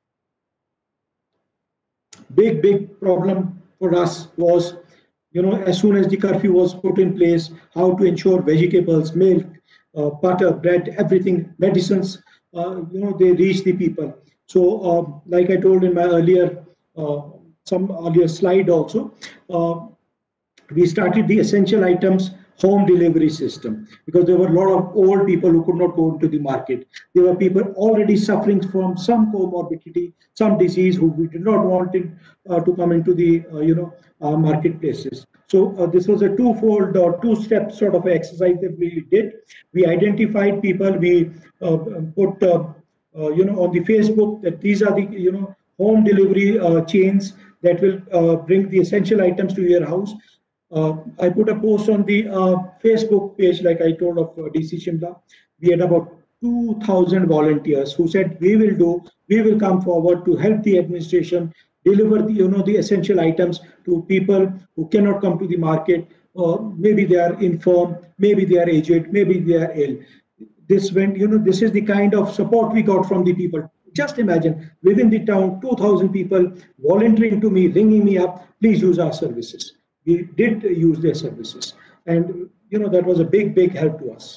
Big problem for us was, as soon as the curfew was put in place, how to ensure vegetables, milk, butter, bread, everything, medicines, they reach the people. So, like I told in my earlier, some earlier slide also, we started the essential items home delivery system, because there were a lot of old people who could not go into the market. There were people already suffering from some comorbidity, some disease, who we did not want to come into the marketplaces. So this was a twofold or two-step sort of exercise that we did. We identified people. We put on the Facebook that these are the home delivery chains that will bring the essential items to your house. I put a post on the Facebook page, like I told, of DC Shimla. We had about 2,000 volunteers who said we will come forward to help the administration deliver the essential items to people who cannot come to the market. Maybe they are infirm, maybe they are aged, maybe they are ill. This went, this is the kind of support we got from the people. Just imagine, within the town, 2,000 people volunteering to me, ringing me up, please use our services. We did use their services, and that was a big help to us.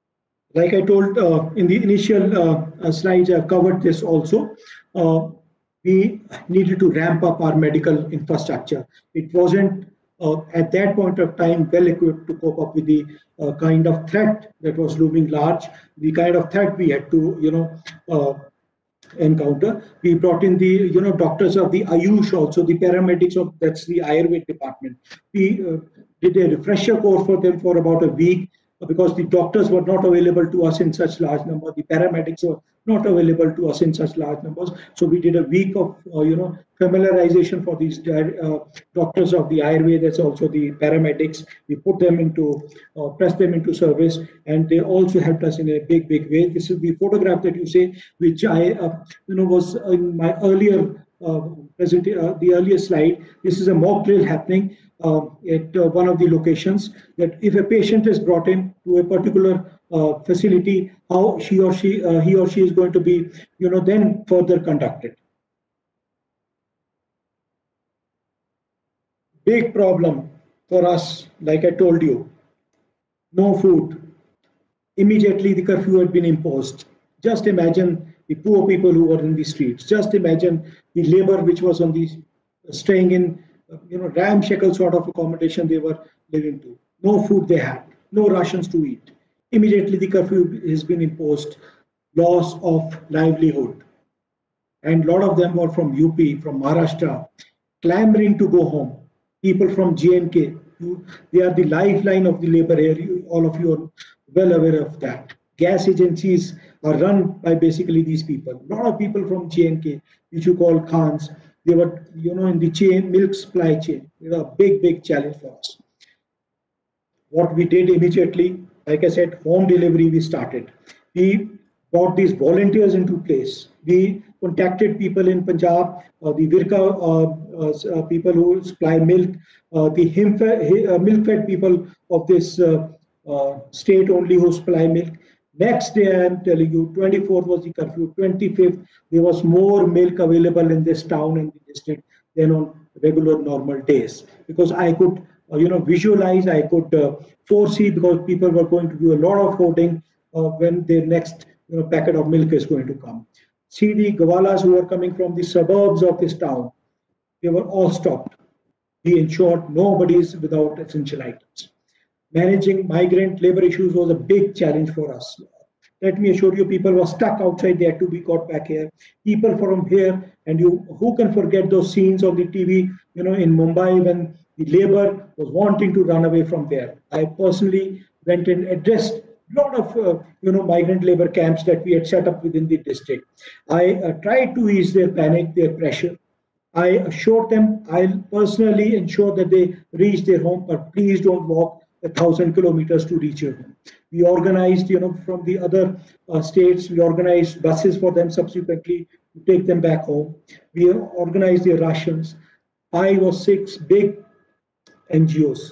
Like I told in the initial slides, I've covered this also. we needed to ramp up our medical infrastructure. It wasn't at that point of time well equipped to cope up with the kind of threat that was looming large, the kind of threat we had to, encounter. We brought in the doctors of the Ayush, also the paramedics of that's the Ayurveda department. We did a refresher course for them for about a week because the doctors were not available to us in such large numbers. The paramedics were not available to us in such large numbers. So we did a week of familiarization for these doctors of the Ayurveda. That's also the paramedics. We put them into press them into service, and they also helped us in a big way. This is the photograph that you say, which I was in my earlier the earlier slide. This is a mock drill happening at one of the locations, that if a patient is brought in to a particular facility, how he or she is going to be then further conducted. Big problem for us, like I told you, no food. Immediately the curfew had been imposed. Just imagine the poor people who were in the streets. Just imagine the labor which was on the staying in ramshackle sort of accommodation they were living to. No food they had, no rations to eat. Immediately the curfew has been imposed, loss of livelihood. And a lot of them were from UP, from Maharashtra, clamoring to go home. People from J&K, they are the lifeline of the labor here. All of you are well aware of that. Gas agencies are run by basically these people. A lot of people from J&K, which you call Khans, they were, in the milk supply chain. It was a big challenge for us. What we did immediately, like I said, home delivery we started. We brought these volunteers into place. We contacted people in Punjab, the Virka people who supply milk, the milk-fed people of this state only who supply milk. Next day, I am telling you, 24th was the curfew, 25th, there was more milk available in this town and the district than on regular normal days. Because I could, visualize, I could foresee, because people were going to do a lot of hoarding when their next packet of milk is going to come. See the Gawalas who were coming from the suburbs of this town, they were all stopped. We ensured nobody is without essential items. Managing migrant labor issues was a big challenge for us. Let me assure you, people were stuck outside, they had to be got back here. People from here, and who can forget those scenes on the TV, in Mumbai when the labor was wanting to run away from there. I personally went and addressed a lot of migrant labor camps that we had set up within the district. I tried to ease their panic, their pressure. I assured them I'll personally ensure that they reach their home, but please don't walk 1,000 kilometers to reach your home. We organized, from the other states, we organized buses for them subsequently to take them back home. We organized their rations. 5 or 6 big NGOs,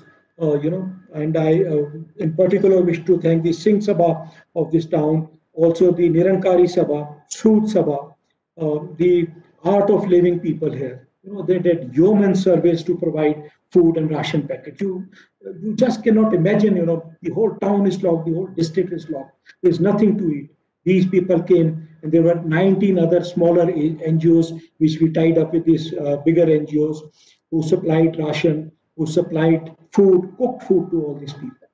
and I in particular wish to thank the Singh Sabha of this town, also the Nirankari Sabha, Sood Sabha, the Art of Living people here. They did yeoman service to provide food and ration packets. You just cannot imagine, the whole town is locked, the whole district is locked. There's nothing to eat. These people came, and there were 19 other smaller NGOs which we tied up with these bigger NGOs who supplied ration, who supplied food, cooked food to all these people.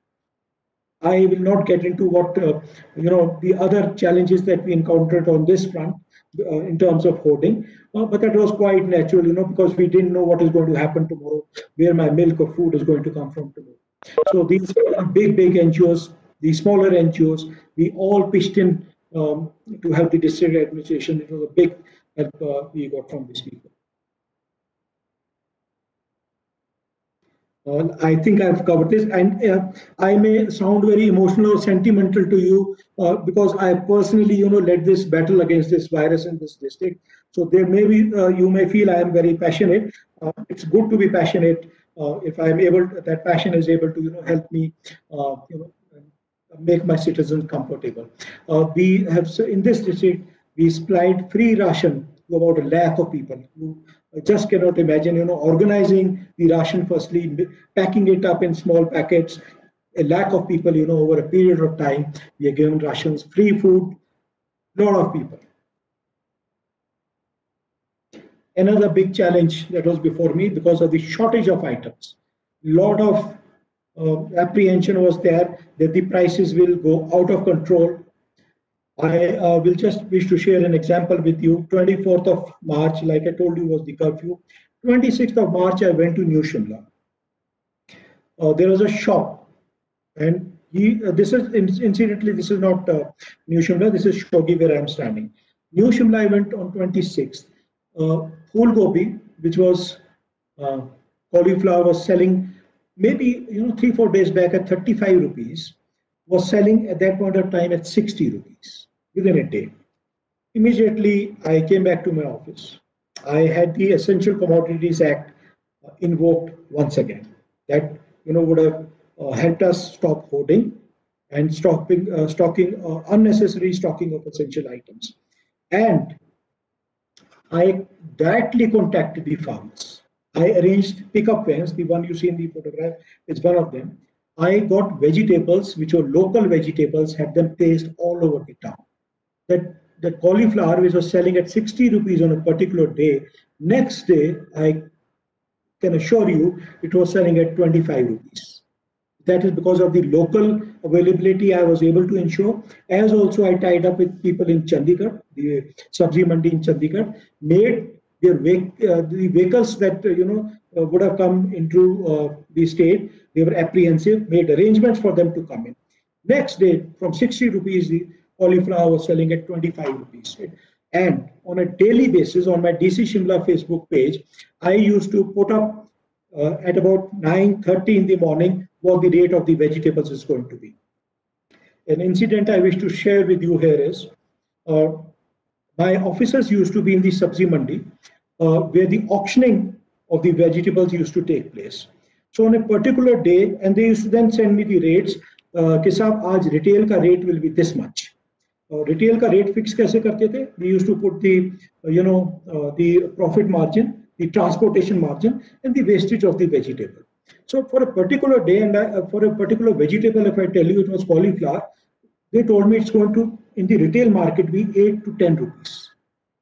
I will not get into what, the other challenges that we encountered on this front in terms of hoarding, but that was quite natural, because we didn't know what is going to happen tomorrow, where my milk or food is going to come from tomorrow. So these big NGOs, the smaller NGOs, we all pitched in to help the district administration. It was a big help we got from these people. I think I've covered this, and I may sound very emotional or sentimental to you because I personally, led this battle against this virus in this district. So there may be, you may feel I am very passionate. It's good to be passionate if I am able, that passion is able to, help me, make my citizens comfortable. We have, in this district, we supplied free ration to about 1 lakh of people. You just cannot imagine, organizing the ration firstly, packing it up in small packets. 1 lakh of people, over a period of time, we are given rations, free food, a lot of people. another big challenge that was before me because of the shortage of items. Lot of apprehension was there that the prices will go out of control. I will just wish to share an example with you. 24th of March, like I told you, was the curfew. 26th of March, I went to New Shimla. There was a shop, and this is incidentally, this is not New Shimla, this is Shogi where I am standing. New Shimla, I went on 26th. Phool gobi, which was cauliflower, was selling maybe 3-4 days back at 35 rupees, was selling at that point of time at 60 rupees within a day. Immediately, I came back to my office. I had the Essential Commodities Act invoked once again. That would have helped us stop hoarding and stocking unnecessary stocking of essential items. And I directly contacted the farmers. I arranged pickup vans. The one you see in the photograph is one of them. I got vegetables, which were local vegetables, had them placed all over the town. That cauliflower, which was selling at 60 rupees on a particular day, next day, I can assure you, it was selling at 25 rupees. That is because of the local availability I was able to ensure, as also I tied up with people in Chandigarh, the Sabzi Mandi in Chandigarh, made their the vehicles that would have come into the state, they were apprehensive, made arrangements for them to come in. Next day, from 60 rupees, the cauliflower was selling at 25 rupees. Right? And on a daily basis, on my DC Shimla Facebook page, I used to put up at about 9:30 in the morning what the rate of the vegetables is going to be. An incident I wish to share with you here is, my officers used to be in the Sabzi Mandi, where the auctioning of the vegetables used to take place. So on a particular day, and they used to then send me the rates, कि साहब आज retail का rate will be this much. Retail का rate fix कैसे करते थे? We used to put the the profit margin, the transportation margin, and the wastage of the vegetable. So for a particular day and for a particular vegetable, if I tell you it was cauliflower, they told me it's going to, in the retail market, be 8 to 10 rupees.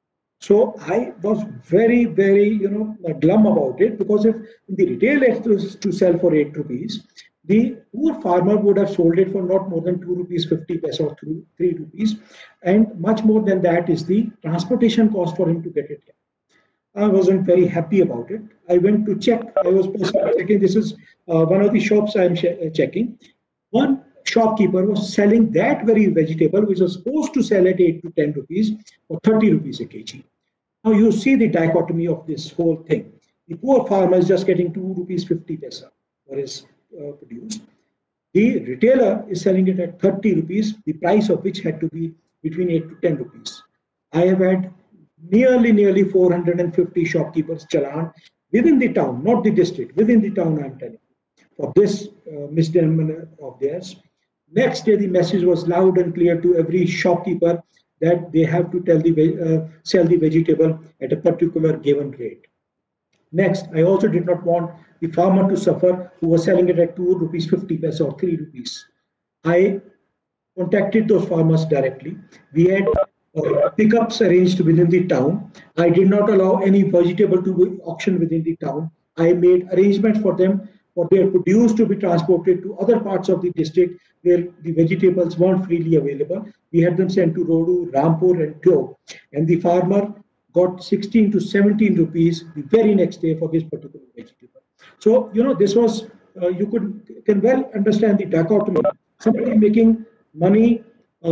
So I was very, very, glum about it, because if in the retail it was to sell for 8 rupees, the poor farmer would have sold it for not more than 2 rupees 50 paise or 3 rupees, and much more than that is the transportation cost for him to get it here. I wasn't very happy about it. I went to check. I was checking. This is one of the shops I am checking. One shopkeeper was selling that very vegetable, which was supposed to sell at 8 to 10 rupees or 30 rupees a kg. Now you see the dichotomy of this whole thing. The poor farmer is just getting 2 rupees 50 paise for his produce. The retailer is selling it at 30 rupees, the price of which had to be between 8 to 10 rupees. I have had nearly 450 shopkeepers challan within the town, not the district, within the town, I'm telling you, for this misdemeanor of theirs. Next day, the message was loud and clear to every shopkeeper that they have to sell the vegetable at a particular given rate. Next, I also did not want the farmer to suffer who was selling it at 2 rupees 50 paise or 3 rupees. I contacted those farmers directly. We had pickups arranged within the town. I did not allow any vegetable to be auctioned within the town. I made arrangements for them for their produce to be transported to other parts of the district where the vegetables weren't freely available. We had them sent to Rodu, Rampur, and Tyo, and the farmer got 16 to 17 rupees the very next day for his particular vegetable. So this was you can well understand the dichotomy. Somebody making money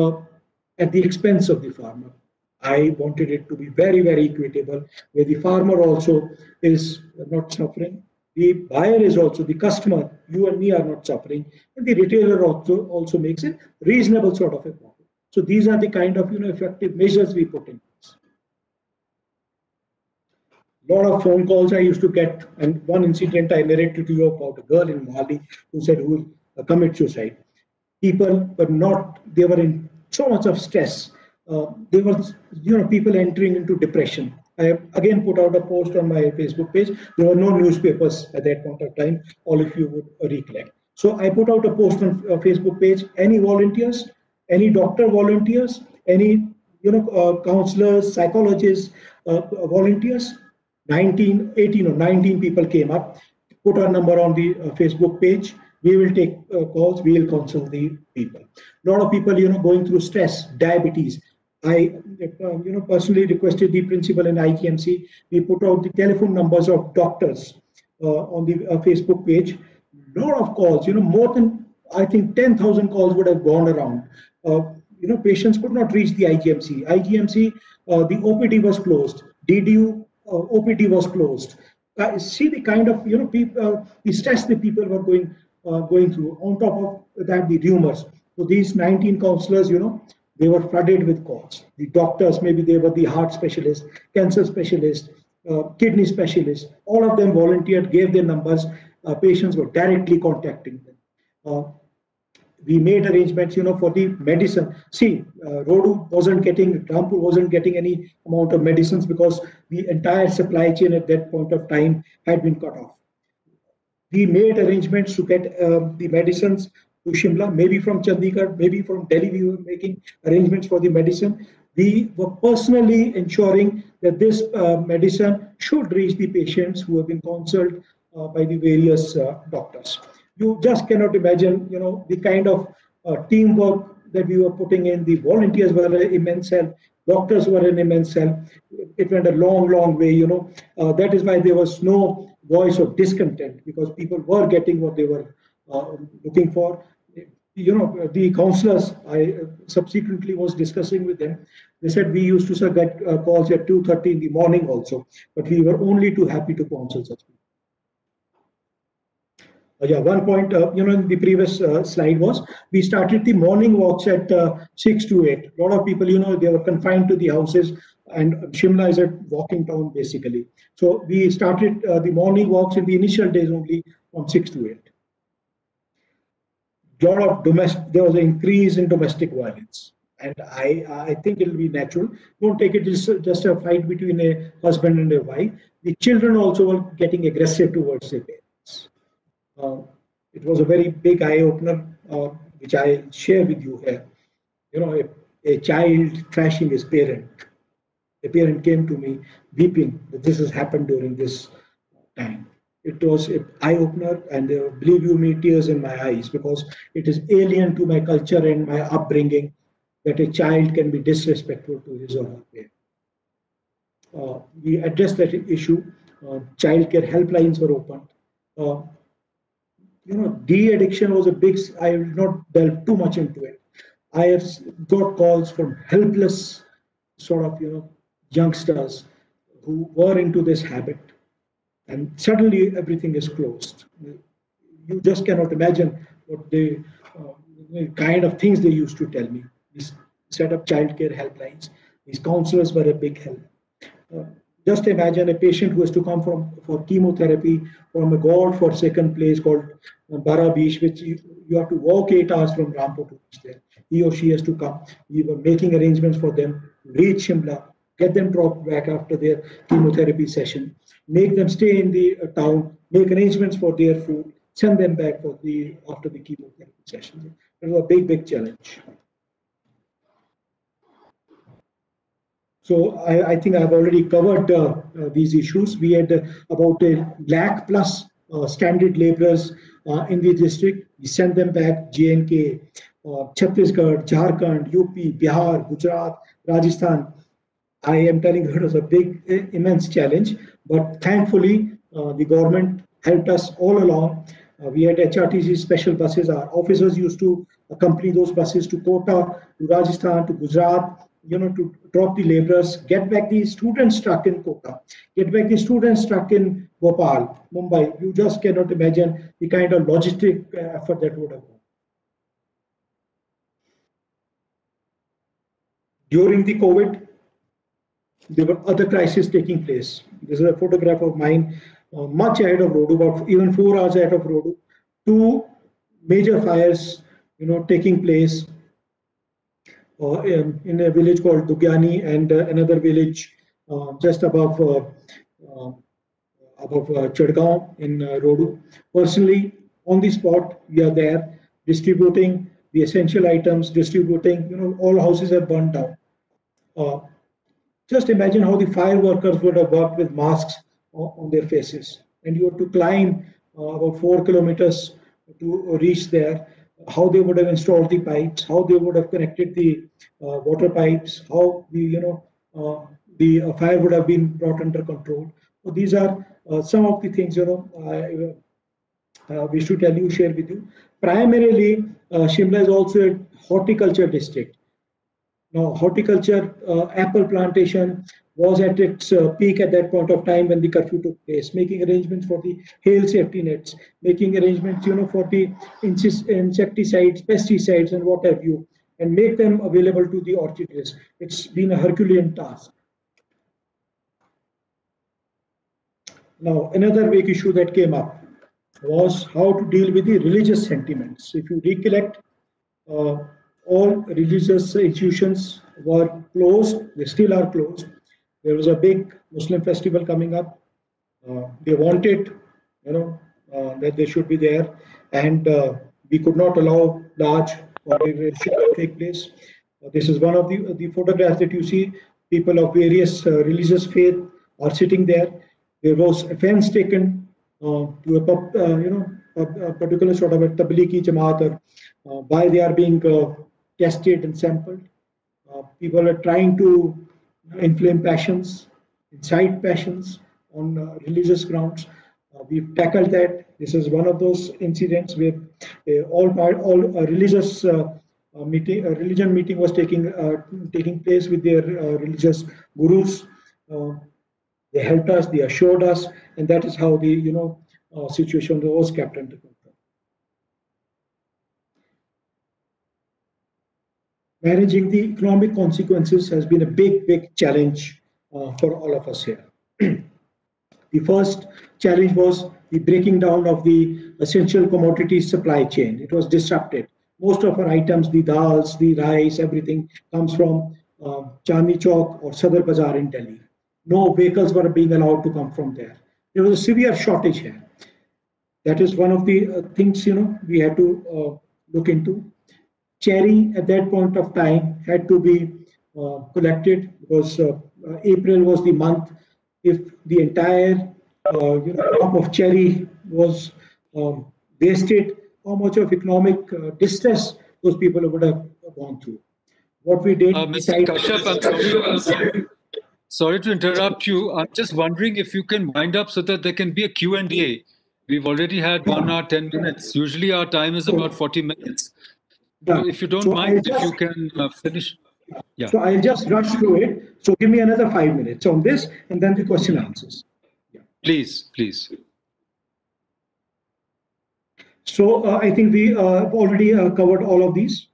at the expense of the farmer. I wanted it to be very, very equitable, where the farmer also is not suffering. The buyer is also, the customer, you and me are not suffering, and the retailer also makes a reasonable sort of a profit. So these are the kind of effective measures we put in place. A lot of phone calls I used to get, and one incident I narrated to you about a girl in Mohali who said who will commit suicide. People were not, they were in so much of stress. There was, people entering into depression. I again put out a post on my Facebook page. There were no newspapers at that point of time, all of you would recollect. So I put out a post on Facebook page. Any volunteers, any doctor volunteers, any counselors, psychologists, volunteers, 19, 18 or 19 people came up, put our number on the Facebook page. We will take calls, we will consult the people. A lot of people, going through stress, diabetes. I, personally requested the principal in IGMC. We put out the telephone numbers of doctors on the Facebook page. A lot of calls, more than, I think, 10,000 calls would have gone around. Patients could not reach the IGMC. IGMC, the OPD was closed. DDU, OPD was closed. See the kind of, people, the stress that people were going through. On top of that, the rumors. So these 19 counselors, they were flooded with calls. The doctors, maybe they were the heart specialist, cancer specialist, kidney specialist. All of them volunteered, gave their numbers. Patients were directly contacting them. We made arrangements, for the medicine. See, Rampur wasn't getting any amount of medicines because the entire supply chain at that point of time had been cut off. We made arrangements to get the medicines to Shimla, maybe from Chandigarh, maybe from Delhi. We were making arrangements for the medicine. We were personally ensuring that this medicine should reach the patients who have been counseled by the various doctors. You just cannot imagine, the kind of teamwork that we were putting in. The volunteers were an immense help. Doctors were an immense help. It went a long, long way, That is why there was no voice of discontent, because people were getting what they were looking for. The counselors, I subsequently was discussing with them. They said we used to get calls at 2:30 in the morning also, but we were only too happy to counsel such people. One point, in the previous slide was, we started the morning walks at 6 to 8. A lot of people, they were confined to the houses, and Shimla is a walking town basically. So we started the morning walks in the initial days only from 6 to 8. There was an increase in domestic violence. And I think it will be natural. Don't take it as just a fight between a husband and a wife. The children also were getting aggressive towards their parents. It was a very big eye-opener, which I share with you here. A child thrashing his parent. A parent came to me weeping that this has happened during this time. It was an eye-opener, and believe you me, tears in my eyes, because it is alien to my culture and my upbringing that a child can be disrespectful to his or her parent. We addressed that issue. Childcare helplines were opened. De-addiction was a big, I will not delve too much into it. I have got calls from helpless sort of, youngsters who were into this habit, and suddenly everything is closed. You just cannot imagine what the kind of things they used to tell me. We set up childcare helplines. These counselors were a big help. Just imagine a patient who has to come for chemotherapy from a God-forsaken place called Bara Beach, which you have to walk 8 hours from Rampur to reach there. He or she has to come. We were making arrangements for them to reach Shimla, get them dropped back after their chemotherapy session, make them stay in the town, make arrangements for their food, send them back after the chemotherapy session. It was a big, big challenge. So I think I've already covered these issues. We had about 1 lakh plus standard laborers in the district. We sent them back. J&K, Chhattisgarh, Jharkhand, UP, Bihar, Gujarat, Rajasthan. I am telling you, it was a big, immense challenge. But thankfully, the government helped us all along. We had HRTC special buses. Our officers used to accompany those buses to Kota, to Rajasthan, to Gujarat, to drop the laborers, get back the students stuck in Kota, get back the students stuck in Bhopal, Mumbai. You just cannot imagine the kind of logistic effort that would have gone. During the COVID, there were other crises taking place. This is a photograph of mine, much ahead of Rodu, about even 4 hours ahead of Rodu. 2 major fires, taking place in a village called Dugyani and another village just above Chadgaon in Rodu. Personally, on the spot, we are there distributing the essential items, distributing, all houses have burned down. Just imagine how the fire workers would have worked with masks on their faces. And you have to climb about 4 kilometers to reach there. How they would have installed the pipes, how they would have connected the water pipes, how the fire would have been brought under control. So these are some of the things we should share with you. Primarily, Shimla is also a horticulture district. Now, horticulture, apple plantation was at its peak at that point of time when the curfew took place, making arrangements for the hail safety nets, making arrangements, for the insecticides, pesticides, and what have you, and make them available to the orchardists. It's been a Herculean task. Now, another big issue that came up was how to deal with the religious sentiments. If you recollect, all religious institutions were closed. They still are closed. There was a big Muslim festival coming up. They wanted, that they should be there, and we could not allow large congregations to take place. This is one of the photographs that you see. People of various religious faith are sitting there. There was offense taken to a particular sort of a tablighi jamaat, or why they are being tested and sampled. People are trying to inflame passions, incite passions on religious grounds. We've tackled that. This is one of those incidents where all religious religion meeting was taking place with their religious gurus. They helped us, they assured us, and that is how the situation was kept under control. Managing the economic consequences has been a big challenge for all of us here. The first challenge was the breaking down of the essential commodities supply chain. It was disrupted. Most of our items, the dals, the rice, everything comes from Chandni Chowk or Sadar Bazaar in Delhi. No vehicles were being allowed to come from there. There was a severe shortage here. That is one of the things we had to look into. Cherry at that point of time had to be collected because April was the month. If the entire crop of cherry was wasted, how much of economic distress those people would have gone through. What we did. Mr. Kashyap, sorry to interrupt you. I'm just wondering if you can wind up so that there can be a Q&A. We've already had 1 hour, 10 minutes. Usually our time is about 40 minutes. So if you don't mind, if you can finish. Yeah. So I'll just rush through it. So give me another 5 minutes on this and then the question answers. Yeah. Please. So I think we have already covered all of these.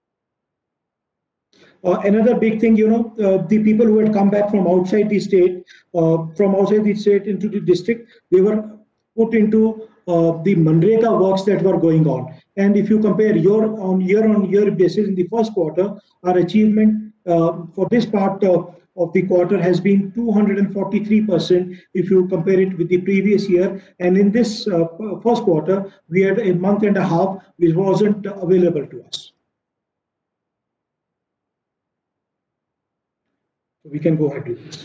Another big thing, the people who had come back from outside the state, into the district, they were put into the Manrega works that were going on. And if you compare year-on-year basis in the first quarter, our achievement for this part of the quarter has been 243% if you compare it with the previous year. And in this first quarter, we had a month and a half which wasn't available to us. So we can go ahead with this.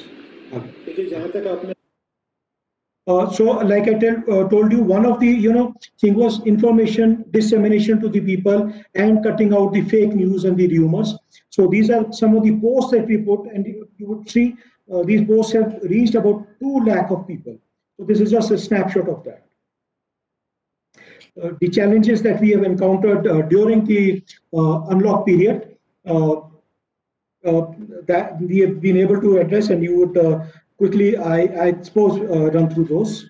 So, like I told you, one of the thing was information dissemination to the people and cutting out the fake news and the rumors. So these are some of the posts that we put, and you would see these posts have reached about 2 lakh of people. So this is just a snapshot of that. The challenges that we have encountered during the unlock period that we have been able to address, and you would quickly, I suppose, run through those.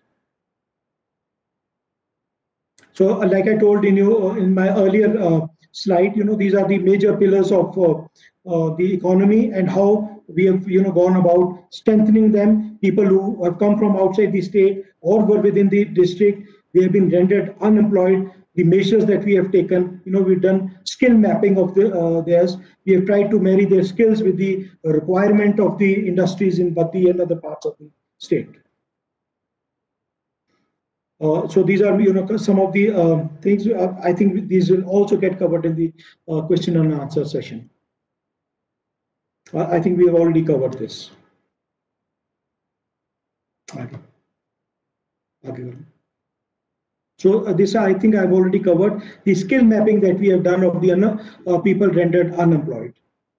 So, like I told in my earlier slide, these are the major pillars of the economy and how we have, gone about strengthening them. People who have come from outside the state or were within the district, they have been rendered unemployed. The measures that we have taken, we've done skill mapping of theirs. We have tried to marry their skills with the requirement of the industries in Batti and other parts of the state. So these are, some of the things. I think these will also get covered in the question and answer session. I think we have already covered this. Okay. So this I think I've already covered the skill mapping that we have done of the people rendered unemployed.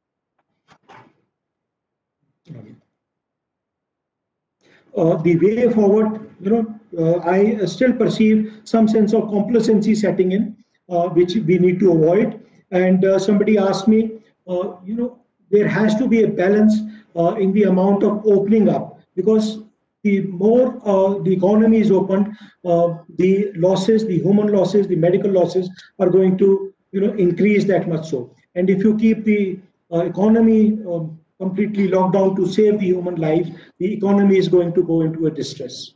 The way forward, I still perceive some sense of complacency setting in, which we need to avoid. And somebody asked me, there has to be a balance in the amount of opening up, because the more the economy is opened, the losses, the human losses, the medical losses are going to increase that much so. And if you keep the economy completely locked down to save the human lives, the economy is going to go into a distress.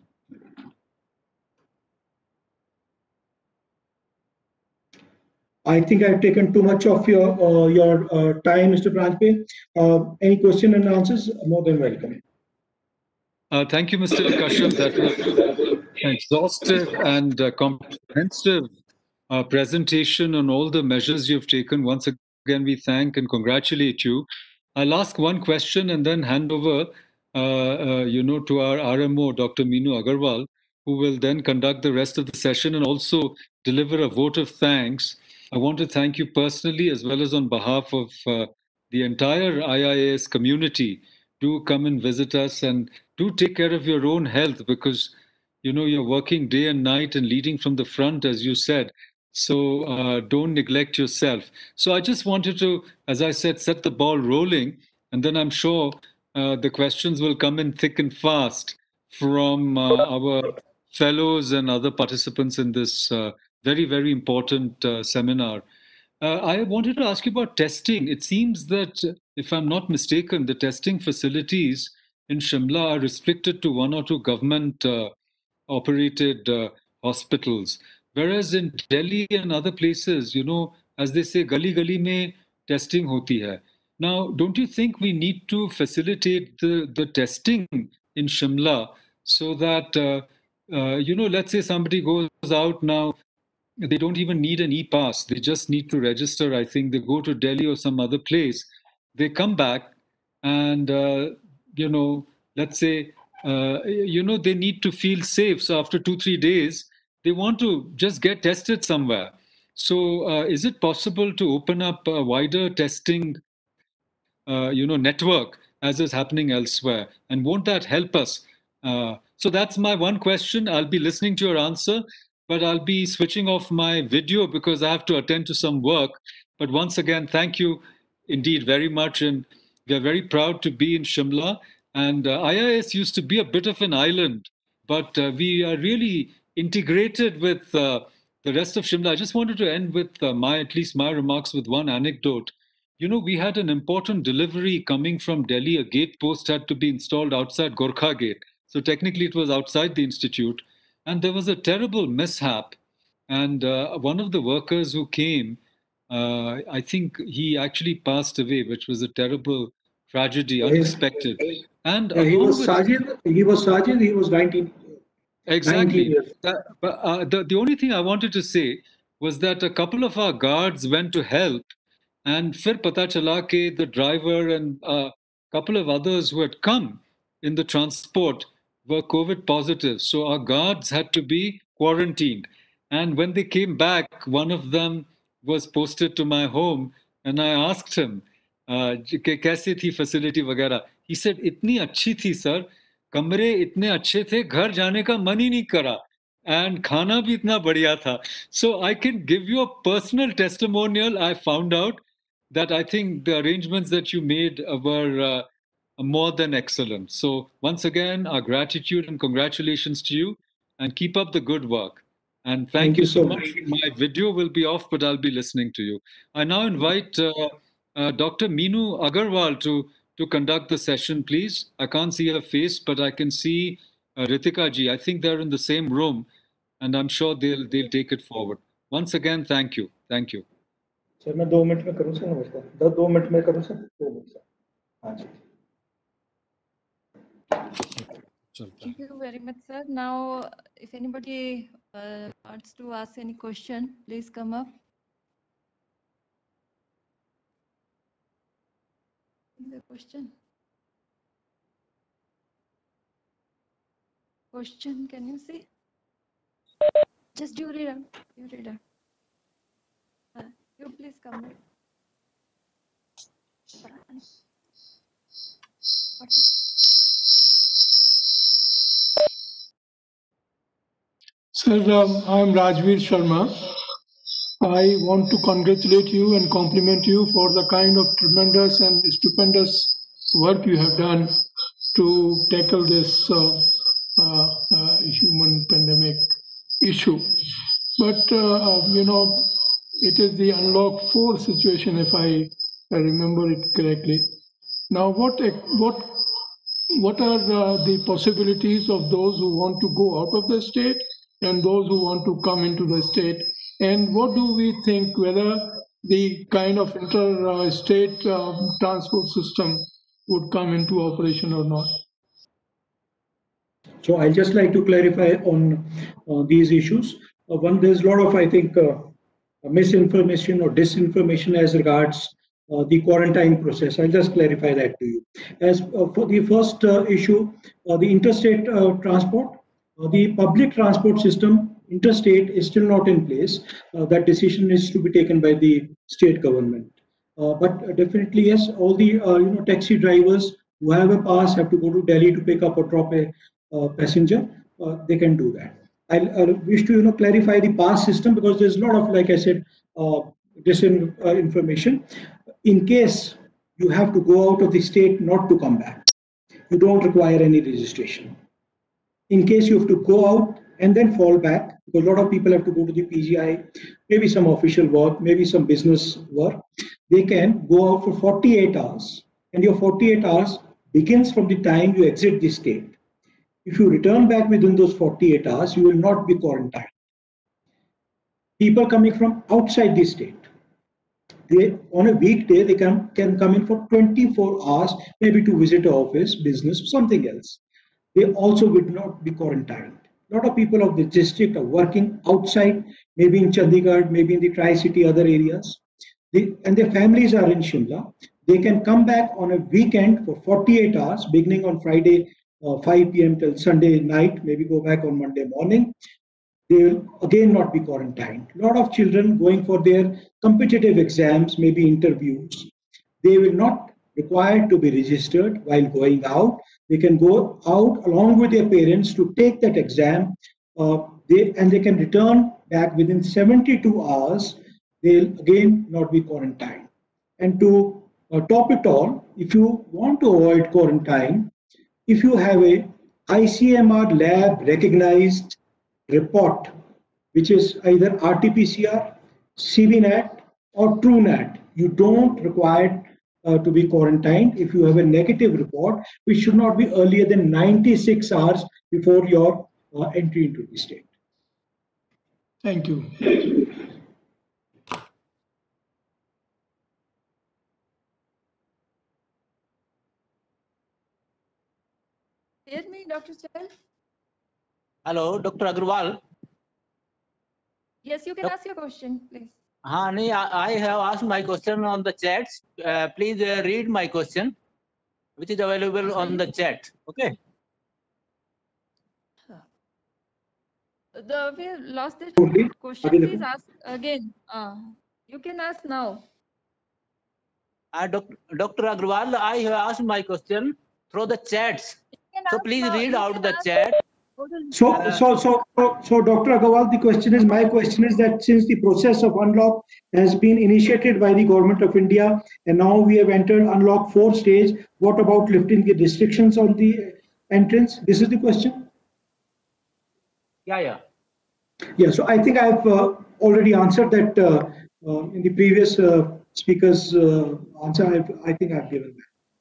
I think I've taken too much of your time, Mr. Pranjpe. Any question and answers? More than welcome. Thank you, Mr. Kashyap. That was an exhaustive and comprehensive presentation on all the measures you've taken. Once again, we thank and congratulate you. I'll ask one question and then hand over, to our RMO, Dr. Meenu Agarwal, who will then conduct the rest of the session and also deliver a vote of thanks. I want to thank you personally, as well as on behalf of the entire IIAS community. Do come and visit us, and do take care of your own health, because you're working day and night and leading from the front, as you said. So don't neglect yourself. So I just wanted to, as I said, set the ball rolling, and then I'm sure the questions will come in thick and fast from our fellows and other participants in this very, very important seminar. I wanted to ask you about testing. It seems that, if I'm not mistaken, the testing facilities in Shimla are restricted to one or two government operated hospitals. Whereas in Delhi and other places, as they say, gali gali mein testing hoti hai. Now, don't you think we need to facilitate the testing in Shimla so that, let's say somebody goes out now, they don't even need an e-pass. They just need to register. I think they go to Delhi or some other place. They come back and, let's say, they need to feel safe. So after 2-3 days, they want to just get tested somewhere. So is it possible to open up a wider testing, network as is happening elsewhere? And won't that help us? So that's my one question. I'll be listening to your answer, but I'll be switching off my video because I have to attend to some work. But once again, thank you indeed very much. And we are very proud to be in Shimla. And IIS used to be a bit of an island, but we are really integrated with the rest of Shimla. I just wanted to end with at least my remarks with one anecdote. We had an important delivery coming from Delhi. A gate post had to be installed outside Gorkha Gate. So technically it was outside the institute. And there was a terrible mishap. And one of the workers who came, I think he actually passed away, which was a terrible tragedy, unexpected. And he was Sajid. He was 19. Exactly. 19 years. The only thing I wanted to say was that a couple of our guards went to help, and फिर पता चला कि the driver and a couple of others who had come in the transport were COVID positive. So our guards had to be quarantined. And when they came back, one of them was posted to my home, and I asked him, कि कैसी थी facility वगैरह. He said, इतनी अच्छी थी sir, कमरे इतने अच्छे थे, घर जाने का मन ही नहीं करा. And खाना भी इतना बढ़िया था. So I can give you a personal testimonial. I found out that I think the arrangements that you made were more than excellent. So once again, our gratitude and congratulations to you, and keep up the good work. And thank you so much. My video will be off, but I'll be listening to you. I now invite Dr. Meenu Agarwal to conduct the session, please. I can't see her face, but I can see Ritika ji. I think they're in the same room, and I'm sure they'll take it forward. Once again, thank you. Thank you. Sir मैं 2 minute में करूँ sir, नमस्कार. 2 minute में करूँ sir, 2 मिनट sir. हाँ जी. Thank you very much, sir. Now, if anybody wants to ask any question, please come up. The question. Question, can you see? Just you read out. You read out. You please come back. Sir, I'm Rajveer Sharma. I want to congratulate you and compliment you for the kind of tremendous and stupendous work you have done to tackle this human pandemic issue. But, it is the unlock 4 situation, if I remember it correctly. Now, what are the possibilities of those who want to go out of the state and those who want to come into the state? And what do we think whether the kind of inter-state transport system would come into operation or not? So I'd just like to clarify on these issues. One, there's a lot of, I think, misinformation or disinformation as regards the quarantine process. I'll just clarify that to you. As for the first issue, the interstate transport, the public transport system, interstate, is still not in place. That decision is to be taken by the state government. But definitely, yes, all the taxi drivers who have a pass have to go to Delhi to pick up or drop a passenger. They can do that. I wish to clarify the pass system, because there's a lot of, like I said, disinformation. In case you have to go out of the state not to come back, you don't require any registration. In case you have to go out and then fall back, because a lot of people have to go to the PGI, maybe some official work, maybe some business work, they can go out for 48 hours, and your 48 hours begins from the time you exit the state. If you return back within those 48 hours, you will not be quarantined. People coming from outside the state, on a weekday, they can come in for 24 hours, maybe to visit an office, business, something else. They also would not be quarantined. A lot of people of the district are working outside, maybe in Chandigarh, maybe in the Tri-City, other areas. And their families are in Shimla. They can come back on a weekend for 48 hours, beginning on Friday 5 p.m. till Sunday night, maybe go back on Monday morning. They will again not be quarantined. A lot of children going for their competitive exams, maybe interviews, they will not required to be registered while going out. They can go out along with their parents to take that exam, and they can return back within 72 hours. They'll again not be quarantined. And to top it all, if you want to avoid quarantine, if you have a ICMR lab recognized report, which is either RT-PCR, CBNAT, or TrueNAT, you don't require to be quarantined. If you have a negative report, which should not be earlier than 96 hours before your entry into the state. Thank you. Hear me, Dr. Chahal? Hello, Dr. Agarwal. Yes, you can ask your question, please. I have asked my question on the chat. Please read my question, which is available on the chat. Okay. We lost the question. Please ask again. You can ask now. Dr. Agarwal, I have asked my question through the chats. So please read out the chat. So Dr. Agarwal, my question is that since the process of unlock has been initiated by the Government of India, and now we have entered unlock 4 stage, what about lifting the restrictions on the entrance? This is the question? Yeah. So I think I've already answered that in the previous speaker's answer. I think I've given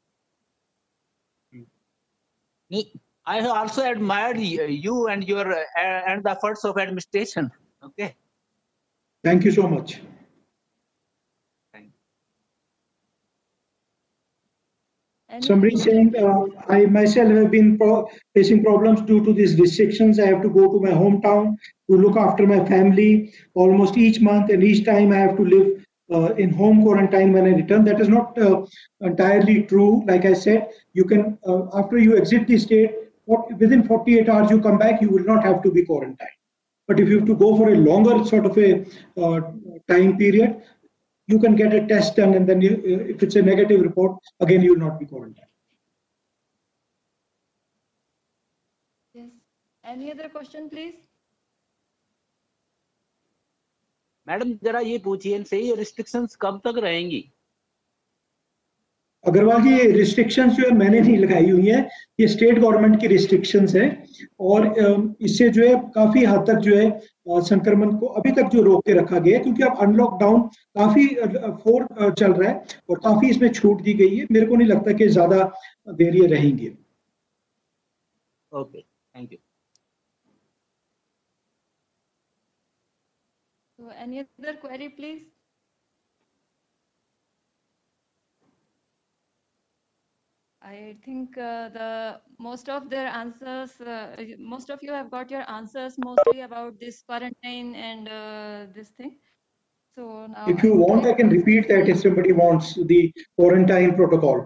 that. I have also admired you and your and the efforts of administration. Okay. Thank you so much. Somebody saying, I myself have been facing problems due to these restrictions. I have to go to my hometown to look after my family almost each month, and each time I have to live in home quarantine when I return. That is not entirely true. Like I said, you can, after you exit the state, within 48 hours you come back, you will not have to be quarantined. But if you have to go for a longer sort of a time period, you can get a test done, and then if it's a negative report, again you will not be quarantined. Yes. Any other question, please? Madam जरा ये पूछिए इनसे, ये restrictions कब तक रहेंगी? अग्रवाल जी, ये restrictions जो है मैंने नहीं लगाई हुई है, ये स्टेट गवर्नमेंट की रिस्ट्रिक्शंस है, और इससे जो है काफी हद तक जो है संक्रमण को अभी तक जो रोक के रखा गया है, क्योंकि अब अनलॉकडाउन काफी चल रहा है और काफी इसमें छूट दी गई है। मेरे को नहीं लगता कि ज्यादा देर ये रहेंगे। Okay, thank you. So any other query, please? I think most of their answers, most of you have got your answers mostly about this quarantine and this thing. So now, if you want, I can repeat that if somebody wants the quarantine protocol.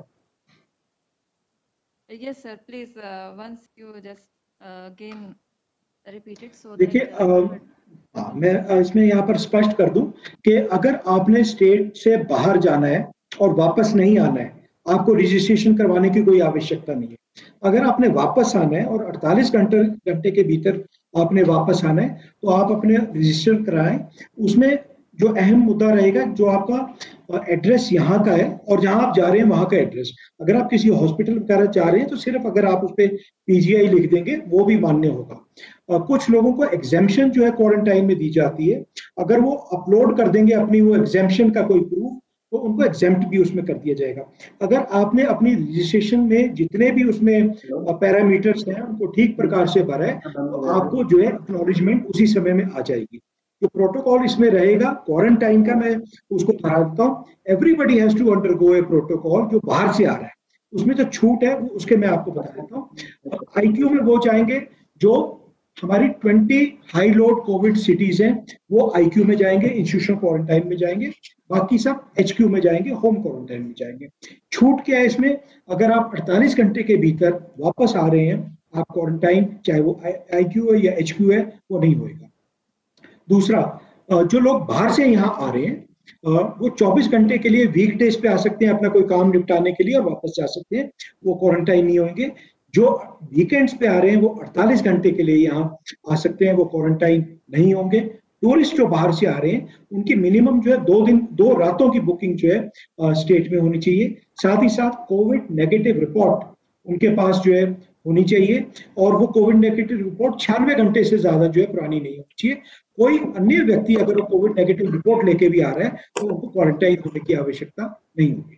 Yes, sir. Please, once you just again repeat it, so देखिए, मैं इसमें यहाँ पर स्पष्ट कर दूं कि अगर आपने स्टेट से बाहर जाना है और वापस नहीं आना है, आपको रजिस्ट्रेशन करवाने की कोई आवश्यकता नहीं है। अगर आपने वापस आना है और 48 घंटे के भीतर आपने वापस आना है, तो आप अपने रजिस्टर कराएं। उसमें जो अहम मुद्दा रहेगा, जो आपका एड्रेस यहाँ का है और जहाँ आप जा रहे हैं वहाँ का एड्रेस। अगर आप किसी हॉस्पिटल वगैरह जा रहे हैं तो सिर्फ अगर आप उस पर PGI लिख देंगे वो भी मान्य होगा। कुछ लोगों को एग्जेम्पशन जो है क्वारंटाइन में दी जाती है, अगर वो अपलोड कर देंगे अपनी वो एग्जेम्पशन का कोई प्रूफ, तो उनको एग्जेम्प्ट भी उसमें कर दिया जाएगा। अगर आपने अपनी रजिस्ट्रेशन में जितने भी उसमें पैरामीटर्स हैं उनको ठीक प्रकार से भरा है, तो आपको जो है एक्नॉलेजमेंट उसी समय में आ जाएगी। तो प्रोटोकॉल इसमें रहेगा क्वारंटाइन का, मैं उसको बता देता हूँ। Everybody has to undergo a protocol. जो बाहर से आ रहा है उसमें तो छूट है, उसके मैं आपको बता देता हूँ। IQ में वो जाएंगे जो हमारी 20 हाई लोड कोविड सिटीज हैं, वो IQ में जाएंगे, इंस्टीट्यूशनल क्वारंटाइन में जाएंगे। बाकी सब HQ में जाएंगे, होम क्वारंटाइन में जाएंगे। छूट क्या है इसमें? अगर आप 48 घंटे के भीतर वापस आ रहे हैं, आप क्वारंटाइन, चाहे वो IQ है या HQ है, वो नहीं होएगा। दूसरा, जो लोग बाहर से यहाँ आ रहे हैं वो 24 घंटे के लिए वीकडेज पे आ सकते हैं अपना कोई काम निपटाने के लिए और वापस जा सकते हैं, वो क्वारंटाइन नहीं होंगे। जो वीकेंड्स पे आ रहे हैं वो 48 घंटे के लिए यहाँ आ सकते हैं, वो क्वारंटाइन नहीं होंगे। टूरिस्ट जो बाहर से आ रहे हैं उनकी मिनिमम जो है 2 रातों की बुकिंग जो है स्टेट में होनी चाहिए। साथ ही साथ कोविड नेगेटिव रिपोर्ट उनके पास जो है होनी चाहिए, और वो कोविड नेगेटिव रिपोर्ट 96 घंटे से ज्यादा जो है पुरानी नहीं होनी चाहिए। कोई अन्य व्यक्ति अगर वो कोविड नेगेटिव रिपोर्ट लेके भी आ रहा है तो उनको क्वारंटाइन होने की आवश्यकता नहीं होगी।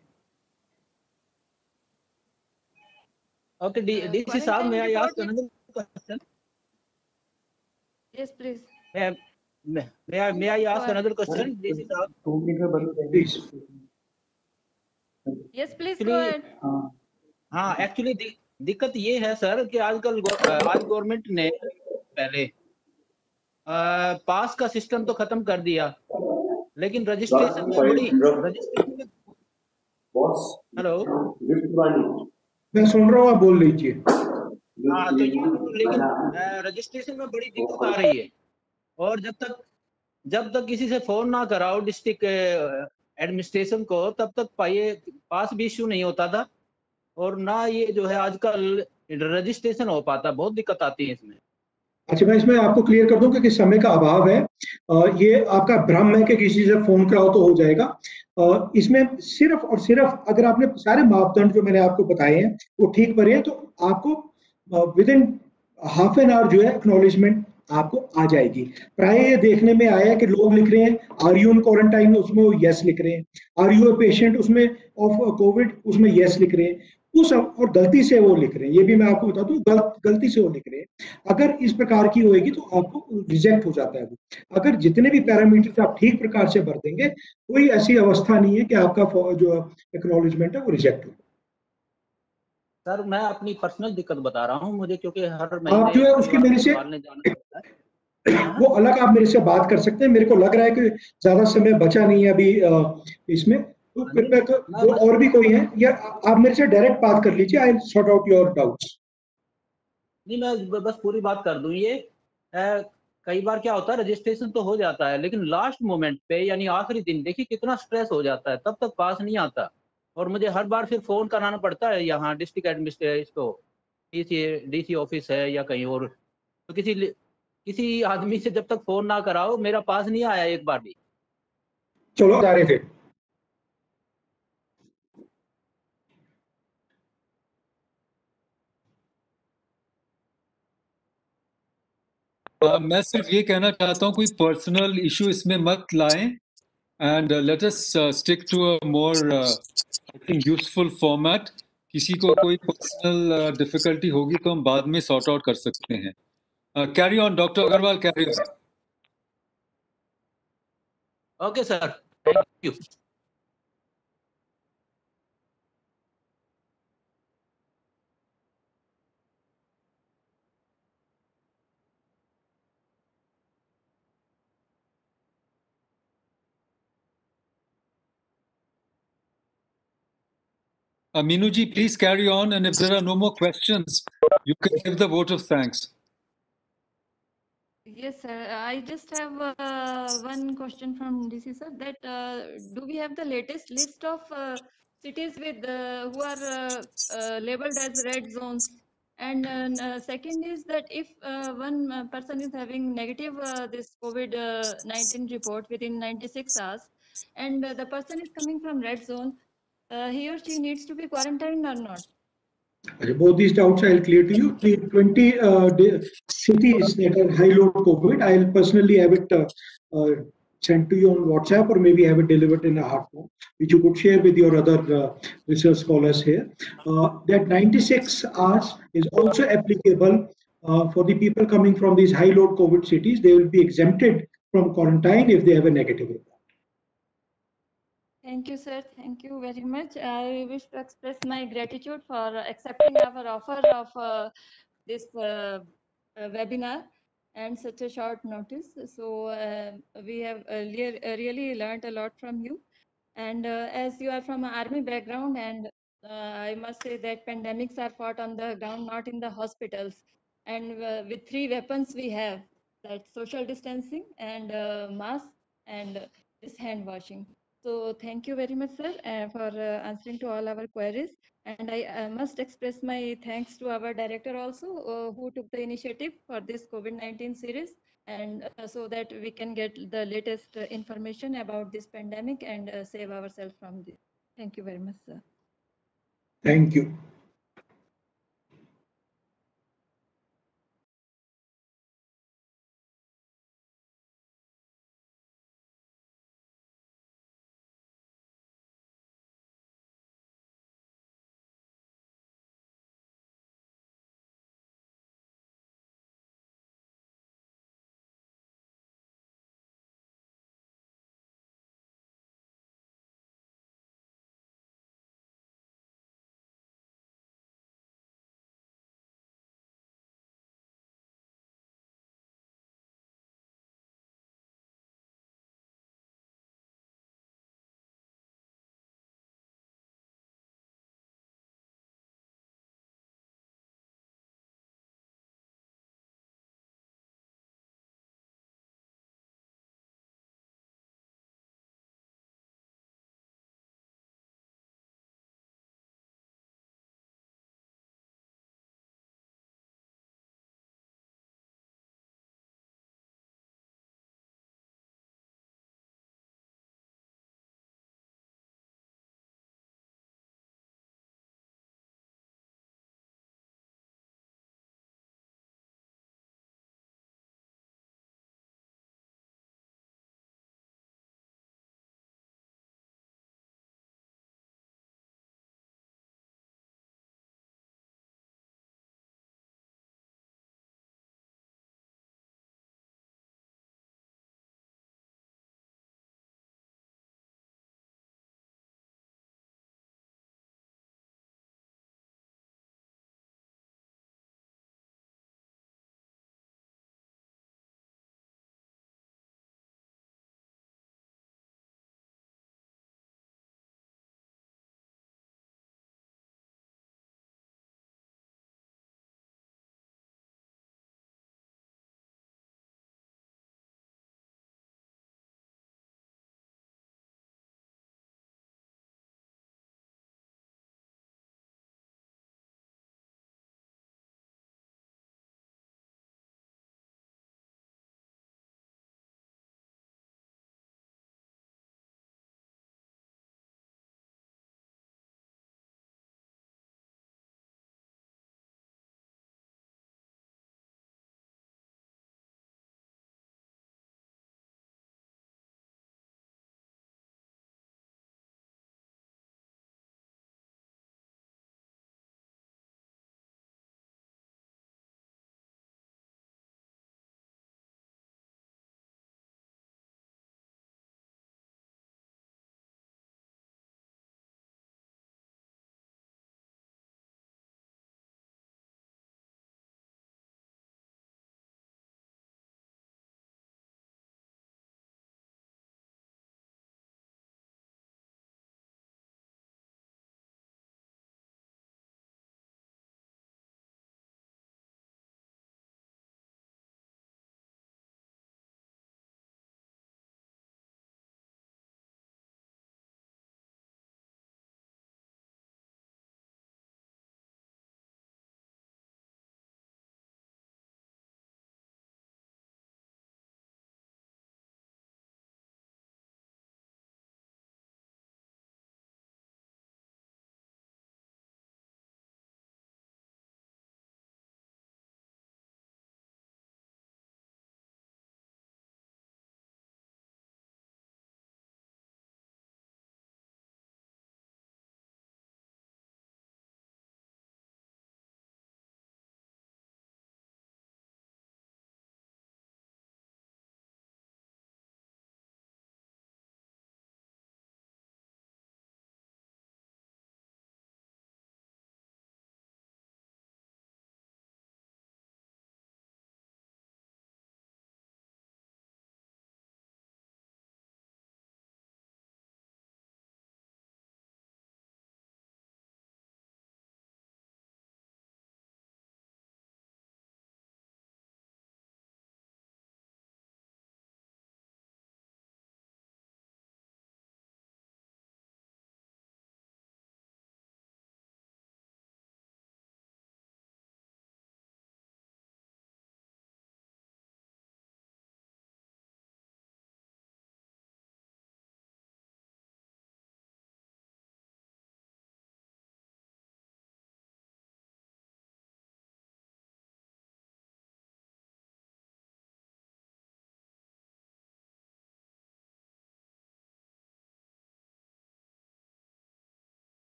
Okay, DC साहब, may I ask another question? Yes, please. May I ask another question, DC साहब? Please. Yes, please go ahead. हाँ, एक्चुअली दिक्कत ये है सर कि आज गवर्नमेंट ने पहले पास का सिस्टम तो खत्म कर दिया, लेकिन रजिस्ट्रेशन में हेलो, मैं सुन रहा हूँ, आप बोल लीजिए। हाँ, तो ये लेकिन रजिस्ट्रेशन में बड़ी दिक्कत आ रही है, और जब तक किसी से फोन ना कराओ डिस्ट्रिक्ट एडमिनिस्ट्रेशन को, तब तक पास भी इश्यू नहीं होता था, और ना ये जो है आजकल रजिस्ट्रेशन हो पाता। बहुत दिक्कत आती है इसमें। अच्छा, मैं इसमें आपको क्लियर कर दूं कि समय का अभाव है। ये आपका भ्रम है कि किसी से फोन कराओ तो हो जाएगा। इसमें सिर्फ और सिर्फ अगर आपने सारे मापदंड जो मैंने आपको बताए हैं वो ठीक भरे हैं, तो आपको within half an hour जो है एक्नॉलेजमेंट आपको आ जाएगी। प्राय ये देखने में आया है कि लोग लिख रहे हैं आर यू इन क्वारंटाइन, उसमें वो यस लिख रहे हैं, आर यू ए पेशेंट उसमें ऑफ कोविड, उसमें यस लिख रहे हैं, और गलती से वो लिख रहे हैं। ये भी मैं आपको बता दूं, गलती से वो लिख रहे हैं। अगर इस प्रकार की होएगी तो आपको रिजेक्ट हो जाता है वो। अगर जितने भी पैरामीटर्स आप ठीक प्रकार से भर देंगे, कोई ऐसी अवस्था नहीं है कि आपका जो एक्नॉलेजमेंट है वो रिजेक्ट हो। सर, मैं अपनी पर्सनल दिक्कत बता रहा हूँ, मुझे क्योंकि हर आप जो है उसकी मेरे से वो अलग आप मेरे से बात कर सकते हैं। मेरे को लग रहा है कि ज्यादा समय बचा नहीं है अभी इसमें, तो कृपया जो और भी कोई है या आप मेरे से डायरेक्ट बात कर लीजिए। I will sort out your doubts. नहीं, मैं बस पूरी बात कर दूं। ये कई बार क्या होता है, रजिस्ट्रेशन तो हो जाता है लेकिन लास्ट मोमेंट पे यानी आखिरी दिन देखिए कितना स्ट्रेस हो जाता है, तब तक पास नहीं आता और मुझे हर बार फिर फोन कराना पड़ता है यहाँ डिस्ट्रिक्ट एडमिनिस्ट्रेशन इसको डीसी ऑफिस है या कहीं और, तो किसी आदमी से जब तक फोन ना कराओ मेरा पास नहीं आया एक बार भी। चलो जा रहे थे। मैं सिर्फ ये कहना चाहता हूँ कोई पर्सनल इशू इसमें मत लाएं and let us stick to a more I think useful format. किसी को कोई पर्सनल डिफिकल्टी होगी तो हम बाद में सॉर्ट आउट कर सकते हैं। Carry on doctor Agarwal, carry on. Okay sir, thank you. Meenu ji, please carry on, and if there are no more questions, you can give the vote of thanks. Yes, sir. I just have one question from DC sir. That do we have the latest list of cities with who are labeled as red zones? And second is that if one person is having negative this COVID-19 report within 96 hours, and the person is coming from red zone, he or she needs to be quarantined or not? Both these doubts I'll clear to you. The 20 cities that are high load COVID, I'll personally have it sent to you on WhatsApp or maybe have it delivered in a hard form, which you could share with your other research scholars here. That 96 hours is also applicable for the people coming from these high load COVID cities. They will be exempted from quarantine if they have a negative report. Thank you, sir. Thank you very much. I wish to express my gratitude for accepting our offer of this webinar and such a short notice. So we have really learned a lot from you. And as you are from an army background, and I must say that pandemics are fought on the ground, not in the hospitals. And with 3 weapons we have, that social distancing and mask and this hand washing. So thank you very much, sir, for answering to all our queries. And I must express my thanks to our director also, who took the initiative for this COVID-19 series, and so that we can get the latest information about this pandemic and save ourselves from this. Thank you very much, sir. Thank you.